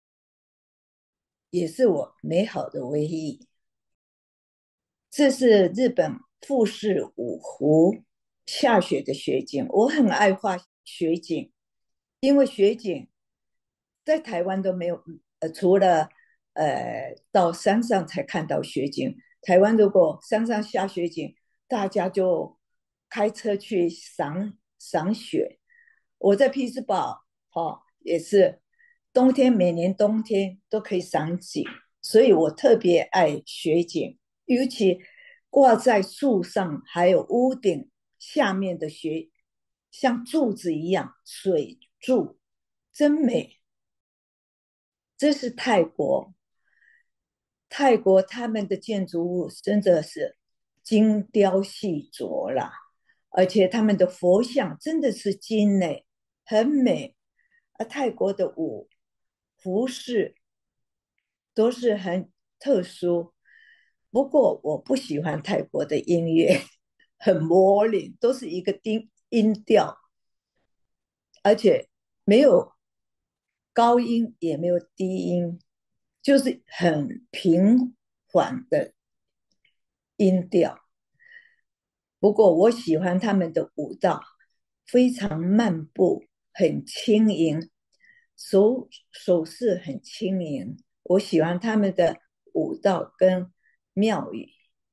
也是我美好的回忆。这是日本富士五湖下雪的雪景，我很爱画雪景，因为雪景在台湾都没有，呃，除了呃到山上才看到雪景。台湾如果山上下雪景，大家就开车去赏赏雪。我在匹兹堡，哦，也是冬天，每年冬天都可以赏景，所以我特别爱雪景，尤其挂在树上，还有屋顶下面的雪，像柱子一样，水柱，真美。这是泰国，泰国他们的建筑物真的是精雕细琢啦，而且他们的佛像真的是金嘞，很美。而泰国的舞服饰都是很特殊，不过我不喜欢泰国的音乐，很模棱，都是一个音音调，而且没有高音也没有低音，就是很平缓的音调。不过我喜欢他们的舞蹈，非常慢步，很轻盈，手手势很轻盈。我喜欢他们的舞蹈跟庙宇。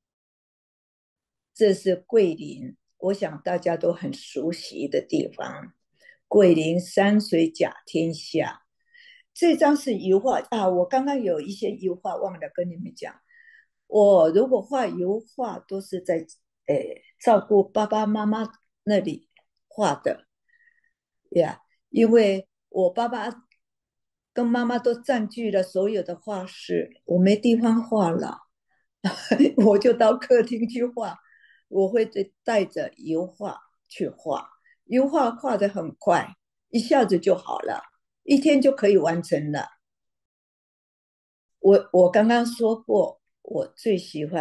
这是桂林，我想大家都很熟悉的地方。桂林山水甲天下，这张是油画啊，我刚刚有一些油画忘了跟你们讲。我如果画油画，都是在呃照顾爸爸妈妈那里画的呀， yeah, 因为我爸爸跟妈妈都占据了所有的画室，我没地方画了，我就到客厅去画。我会带着油画去画，油画画得很快，一下子就好了，一天就可以完成了。我我刚刚说过，我最喜欢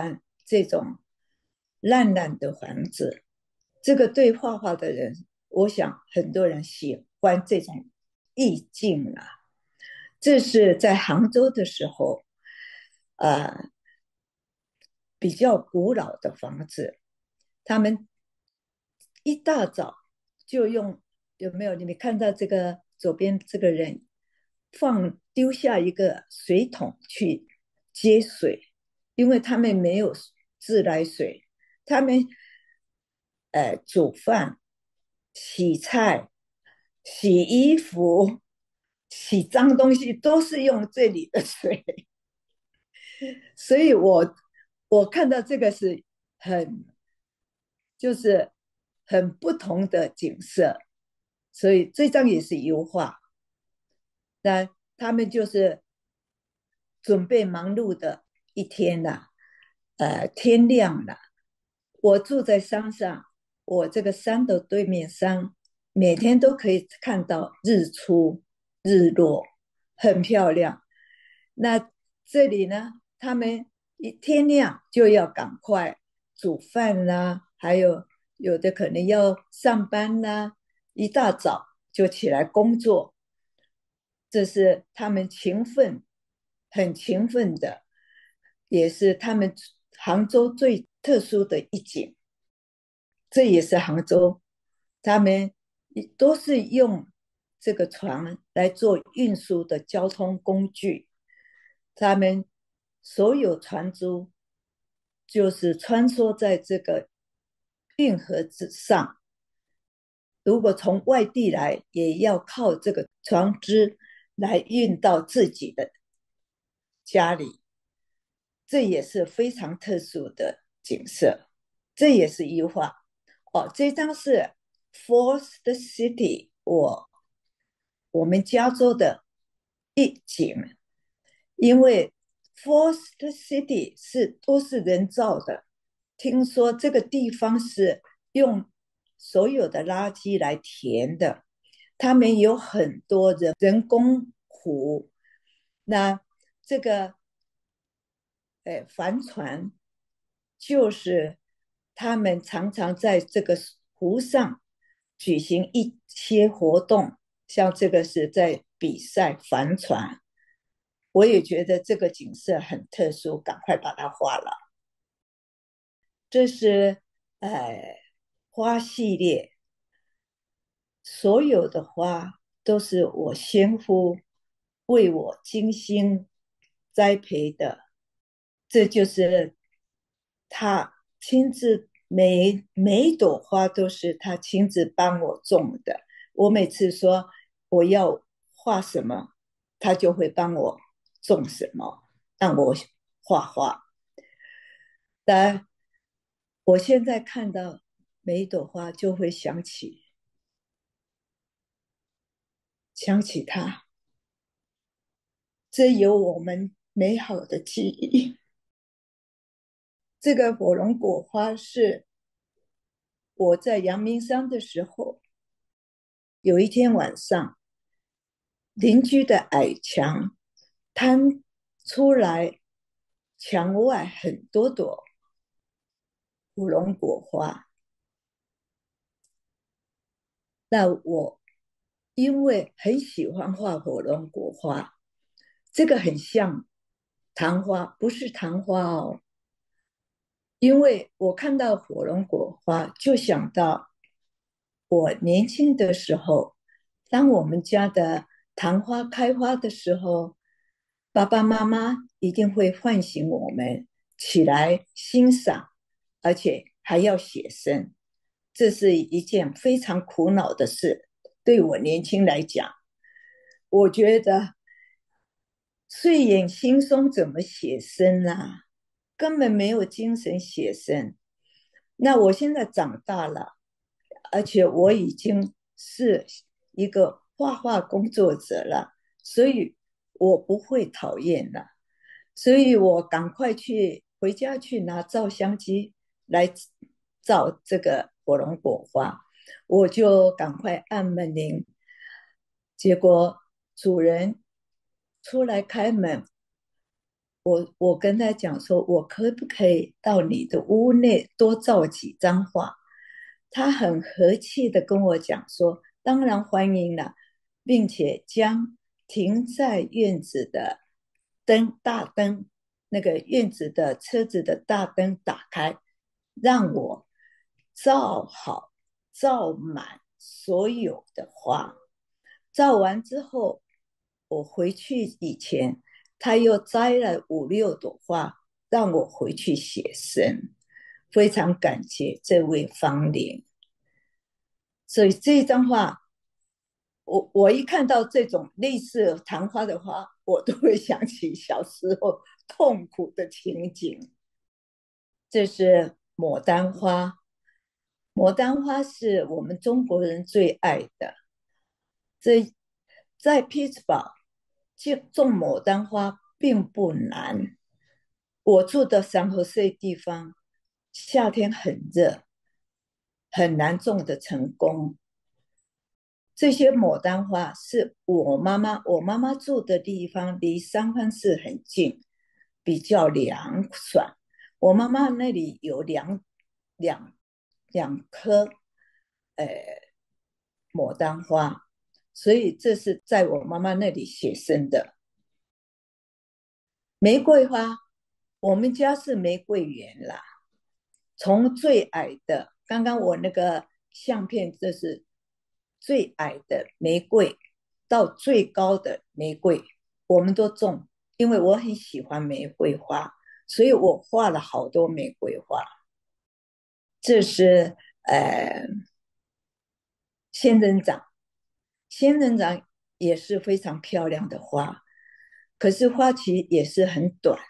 这种烂烂的房子。这个对画画的人，我想很多人喜欢这种意境啊。这是在杭州的时候，呃，比较古老的房子，他们一大早就用，有没有？你们看到这个左边这个人放丢下一个水桶去接水，因为他们没有自来水，他们呃煮饭、洗菜、洗衣服、洗脏东西都是用这里的水。所以我我看到这个是很就是很不同的景色，所以这张也是油画。那他们就是准备忙碌的一天了，呃，天亮了。我住在山上，我这个山的对面山，每天都可以看到日出、日落，很漂亮。那这里呢，他们一天亮就要赶快煮饭啦，还有有的可能要上班啦，一大早就起来工作。这是他们勤奋，很勤奋的，也是他们杭州最特殊的一景。这也是杭州，他们都是用这个船来做运输的交通工具。他们所有船只就是穿梭在这个运河之上，如果从外地来，也要靠这个船只来运到自己的家里。这也是非常特殊的景色，这也是油画。哦，这张是 Forest City， 我我们加州的一景。因为 Forest City 是都是人造的，听说这个地方是用所有的垃圾来填的，他们有很多的人工湖。那这个呃帆船就是他们常常在这个湖上举行一些活动，像这个是在比赛帆船。我也觉得这个景色很特殊，赶快把它画了。这是呃花系列，所有的花都是我先夫为我精心栽培的，这就是他亲自每每一朵花都是他亲自帮我种的。我每次说我要画什么，他就会帮我种什么，让我画画。但我现在看到每一朵花，就会想起想起他，这有我们美好的记忆。这个火龙果花是我在阳明山的时候，有一天晚上，邻居的矮墙摊出来，墙外很多朵火龙果花。那我因为很喜欢画火龙果花，这个很像昙花，不是昙花哦。因为我看到火龙果花，就想到我年轻的时候，当我们家的昙花开花的时候，爸爸妈妈一定会唤醒我们起来欣赏，而且还要写生。这是一件非常苦恼的事，对我年轻来讲，我觉得睡眼惺忪怎么写生啊？根本没有精神写生。那我现在长大了，而且我已经是一个画画工作者了，所以我不会讨厌了。所以我赶快去回家去拿照相机来照这个火龙果花，我就赶快按门铃。结果主人出来开门， 我我跟他讲说，我可不可以到你的屋内多照几张画？他很和气的跟我讲说，当然欢迎了，并且将停在院子的灯大灯，那个院子的车子的大灯打开，让我照好照满所有的花。照完之后，我回去以前，他又摘了五六朵花，让我回去写生。非常感谢这位芳龄。所以这一张画，我我一看到这种类似昙花的花，我都会想起小时候痛苦的情景。这是牡丹花，牡丹花是我们中国人最爱的。这在匹兹堡种牡丹花并不难。我住的san Jose地方，夏天很热，很难种的成功。这些牡丹花是我妈妈，我妈妈住的地方离三藩市很近，比较凉爽。我妈妈那里有两两两棵，呃，牡丹花，所以这是在我妈妈那里写生的。玫瑰花，我们家是玫瑰园啦，从最矮的，刚刚我那个相片，这是最矮的玫瑰到最高的玫瑰，我们都种，因为我很喜欢玫瑰花，所以我画了好多玫瑰花。这是呃仙人掌，仙人掌也是非常漂亮的花，可是花期也是很短。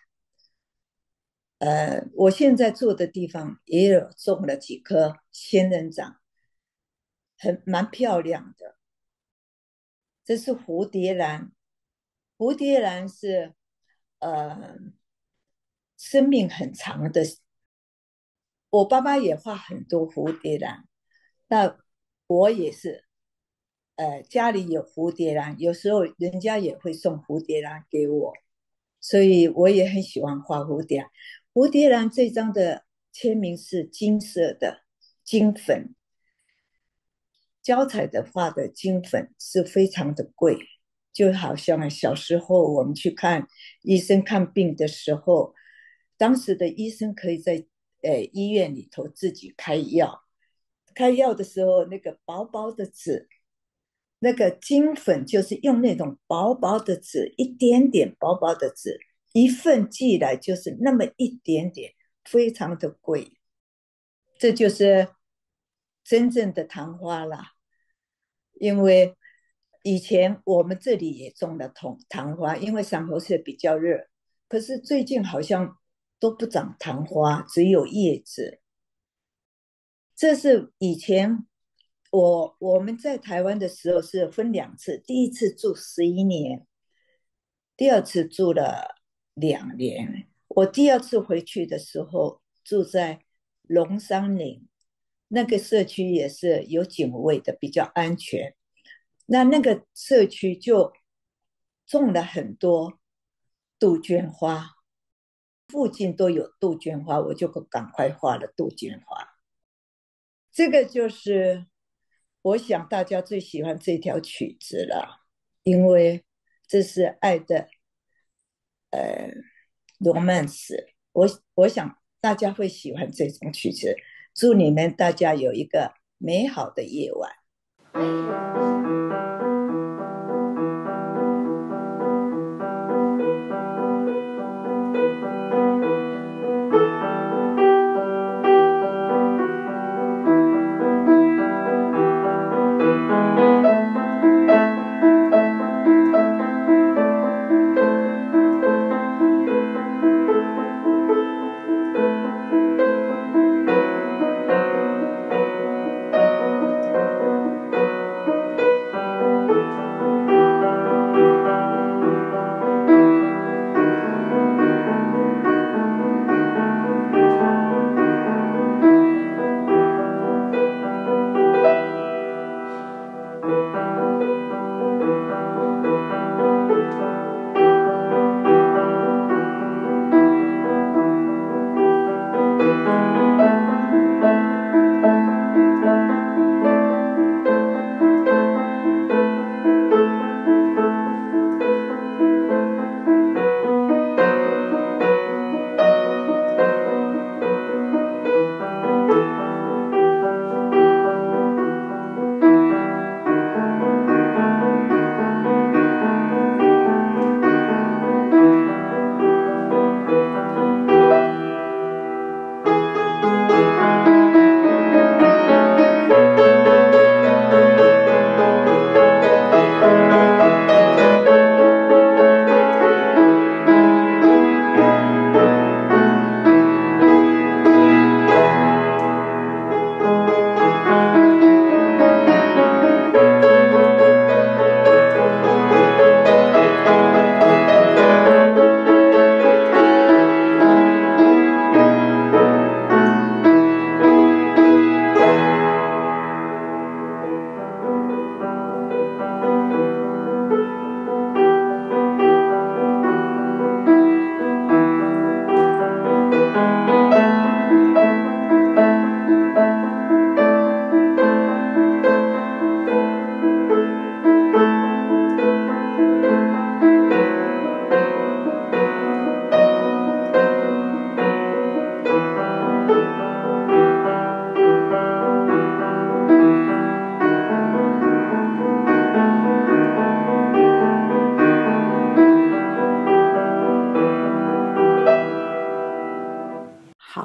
呃，我现在住的地方也有种了几棵仙人掌，很蛮漂亮的。这是蝴蝶兰，蝴蝶兰是呃生命很长的。我爸爸也画很多蝴蝶兰，那我也是，呃，家里有蝴蝶兰，有时候人家也会送蝴蝶兰给我，所以我也很喜欢画蝴蝶兰。蝴蝶兰这张的签名是金色的金粉，胶彩的画的金粉是非常的贵，就好像小时候我们去看医生看病的时候，当时的医生可以在呃医院里头自己开药，开药的时候那个薄薄的纸，那个金粉就是用那种薄薄的纸，一点点薄薄的纸，一份寄来就是那么一点点，非常的贵。这就是真正的昙花啦。因为以前我们这里也种了昙花，因为san Jose比较热，可是最近好像都不长昙花，只有叶子。这是以前我我们在台湾的时候是分两次，第一次住十一年，第二次住了两年。我第二次回去的时候住在龙山岭，那个社区也是有警卫的，比较安全。那那个社区就种了很多杜鹃花，附近都有杜鹃花，我就赶快画了杜鹃花。这个就是我想大家最喜欢这条曲子了，因为这是爱的呃罗曼史，我我想大家会喜欢这种曲子。祝你们大家有一个美好的夜晚。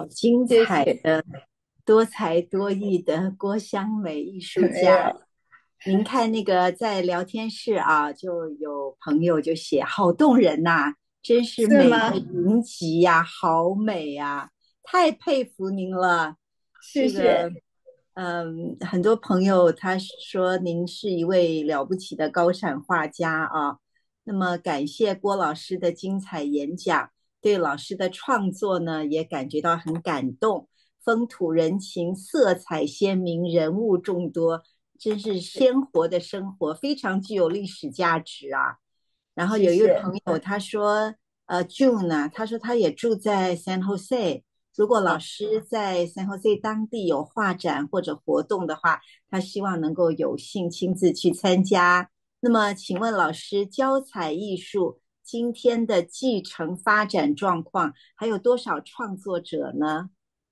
好精谢谢。 彩的、多才多艺的郭香美艺术没家。 有， 您看那个在聊天室啊，就有朋友就写好动人呐、真是是吗？ 美的云集呀、好美呀、太佩服您了。 谢谢。 这个，嗯，很多朋友他说您是一位了不起的高产画家啊。那么感谢郭老师的精彩演讲，对老师的创作呢也感觉到很感动，风土人情，色彩鲜明，人物众多，真是鲜活的生活，非常具有历史价值啊。然后有一位谢谢。 朋友他说，呃，June 呢，他说他也住在 San Jose，如果老师在 San Jose 当地有画展或者活动的话，他希望能够有幸亲自去参加。那么，请问老师，教材艺术今天的继承发展状况，还有多少创作者呢？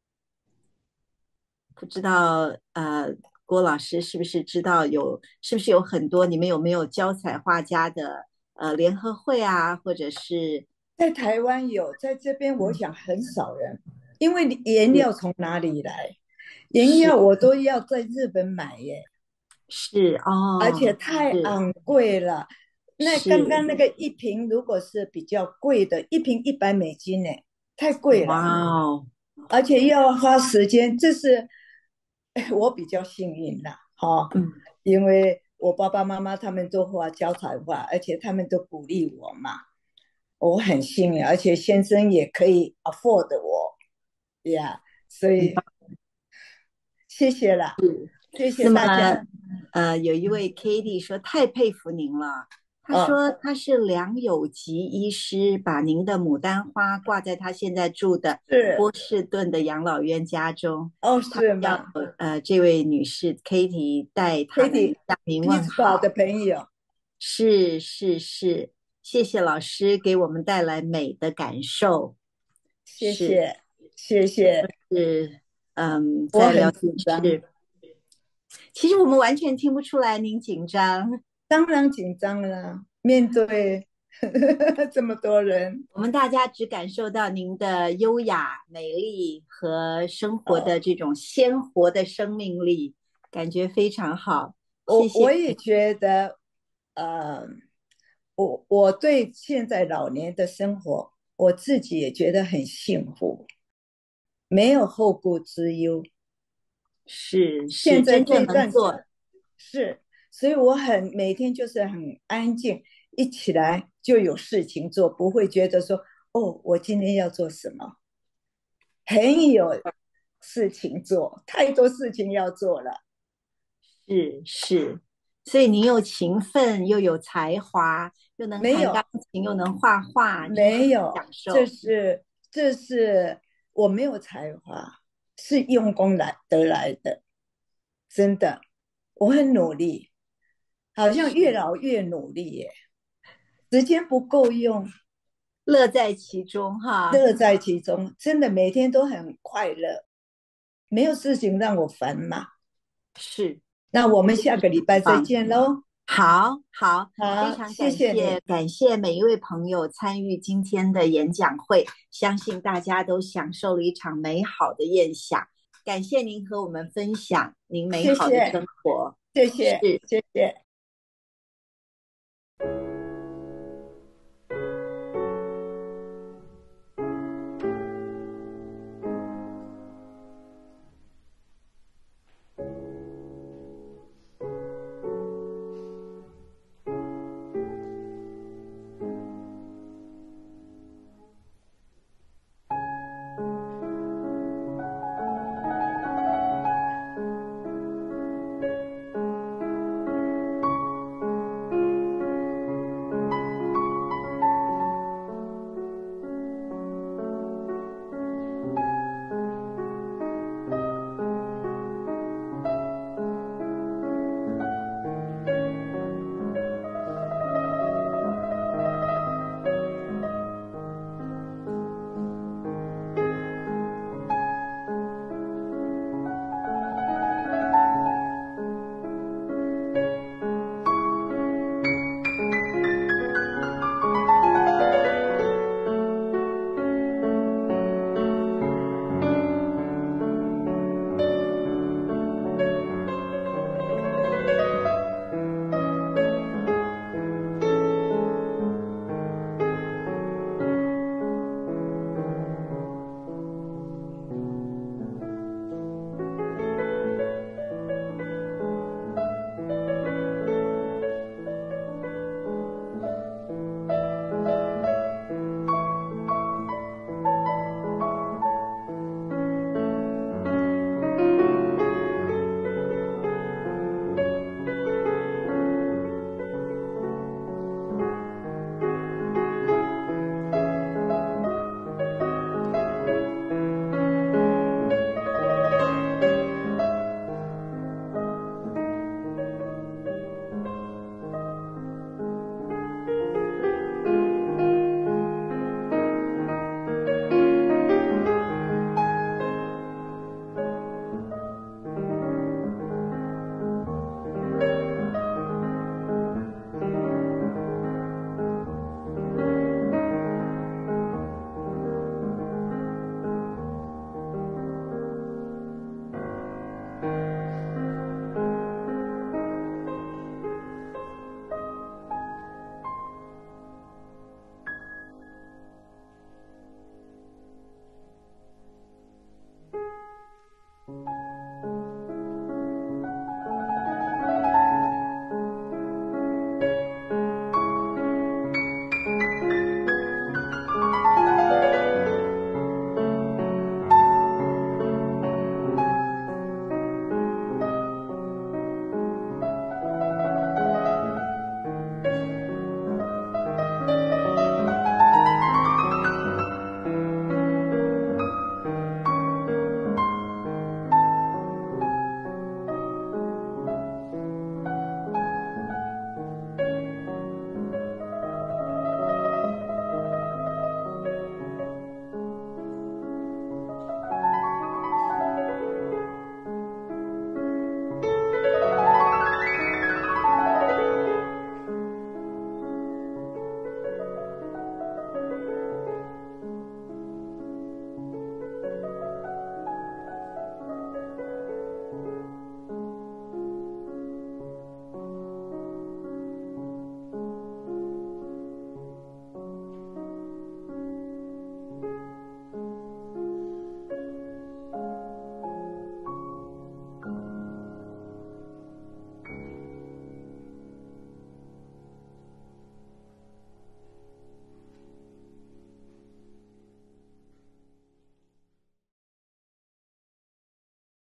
不知道，呃，郭老师是不是知道有，是不是有很多？你们有没有教材画家的呃联合会啊，或者是在台湾有，在这边我嗯想很少人，因为颜料从哪里来？颜是料我都要在日本买耶， 是而且哦，是太昂贵了。那刚是， 刚那个一瓶如果是比较贵的，一瓶一百美金呢，太贵了， 哇哦， 而且又要花时间。这是我比较幸运啦，哈、哦， 嗯， 因为我爸爸妈妈他们都画教材画，而且他们都鼓励我嘛。我很幸运，而且先生也可以 afford 我呀，yeah, 所以谢谢啦，谢谢那么大家。 呃，有一位 Katie 说太佩服您了。他哦， 说他是梁有吉医师，把您的牡丹花挂在他现在住的是， 波士顿的养老院家中。 哦， 他要是吗呃这位女士 Katie 代他们 ？Kitty 向您问 Peaceful 的好。 朋友， 是是是，谢谢老师给我们带来美的感受。是谢谢，谢谢。 是，嗯， 我很在聊天紧张， 室，其实我们完全听不出来您紧张。 当然紧张了，面对这么多人。 我们大家只感受到您的优雅、美丽和生活哦， 的这种鲜活的生命力，感觉非常好。谢谢。 我我也觉得，呃，我我对现在老年的生活，我自己也觉得很幸福，没有后顾之忧。 是是， 现在真正这段能做， 是，所以我很每天就是很安静，一起来就有事情做，不会觉得说哦，我今天要做什么，很有事情做，太多事情要做了。 是是，所以您又勤奋又有才华，又能弹钢没有， 琴，又能画画，真是很没有，这享受。 是这是我没有才华，是用功来得来的，真的，我很努力，好像越是老越努力耶，时间不够用， 乐在其中哈。 乐在其中，真的每天都很快乐，没有事情让我烦嘛。 是， 那我们下个礼拜再棒。 见喽。 好好，非好， 常感谢， 谢谢你， 感谢每一位朋友参与今天的演讲会，相信大家都享受了一场美好的宴享。感谢您和我们分享您美谢谢， 好的生活。 谢谢， 是。 谢谢。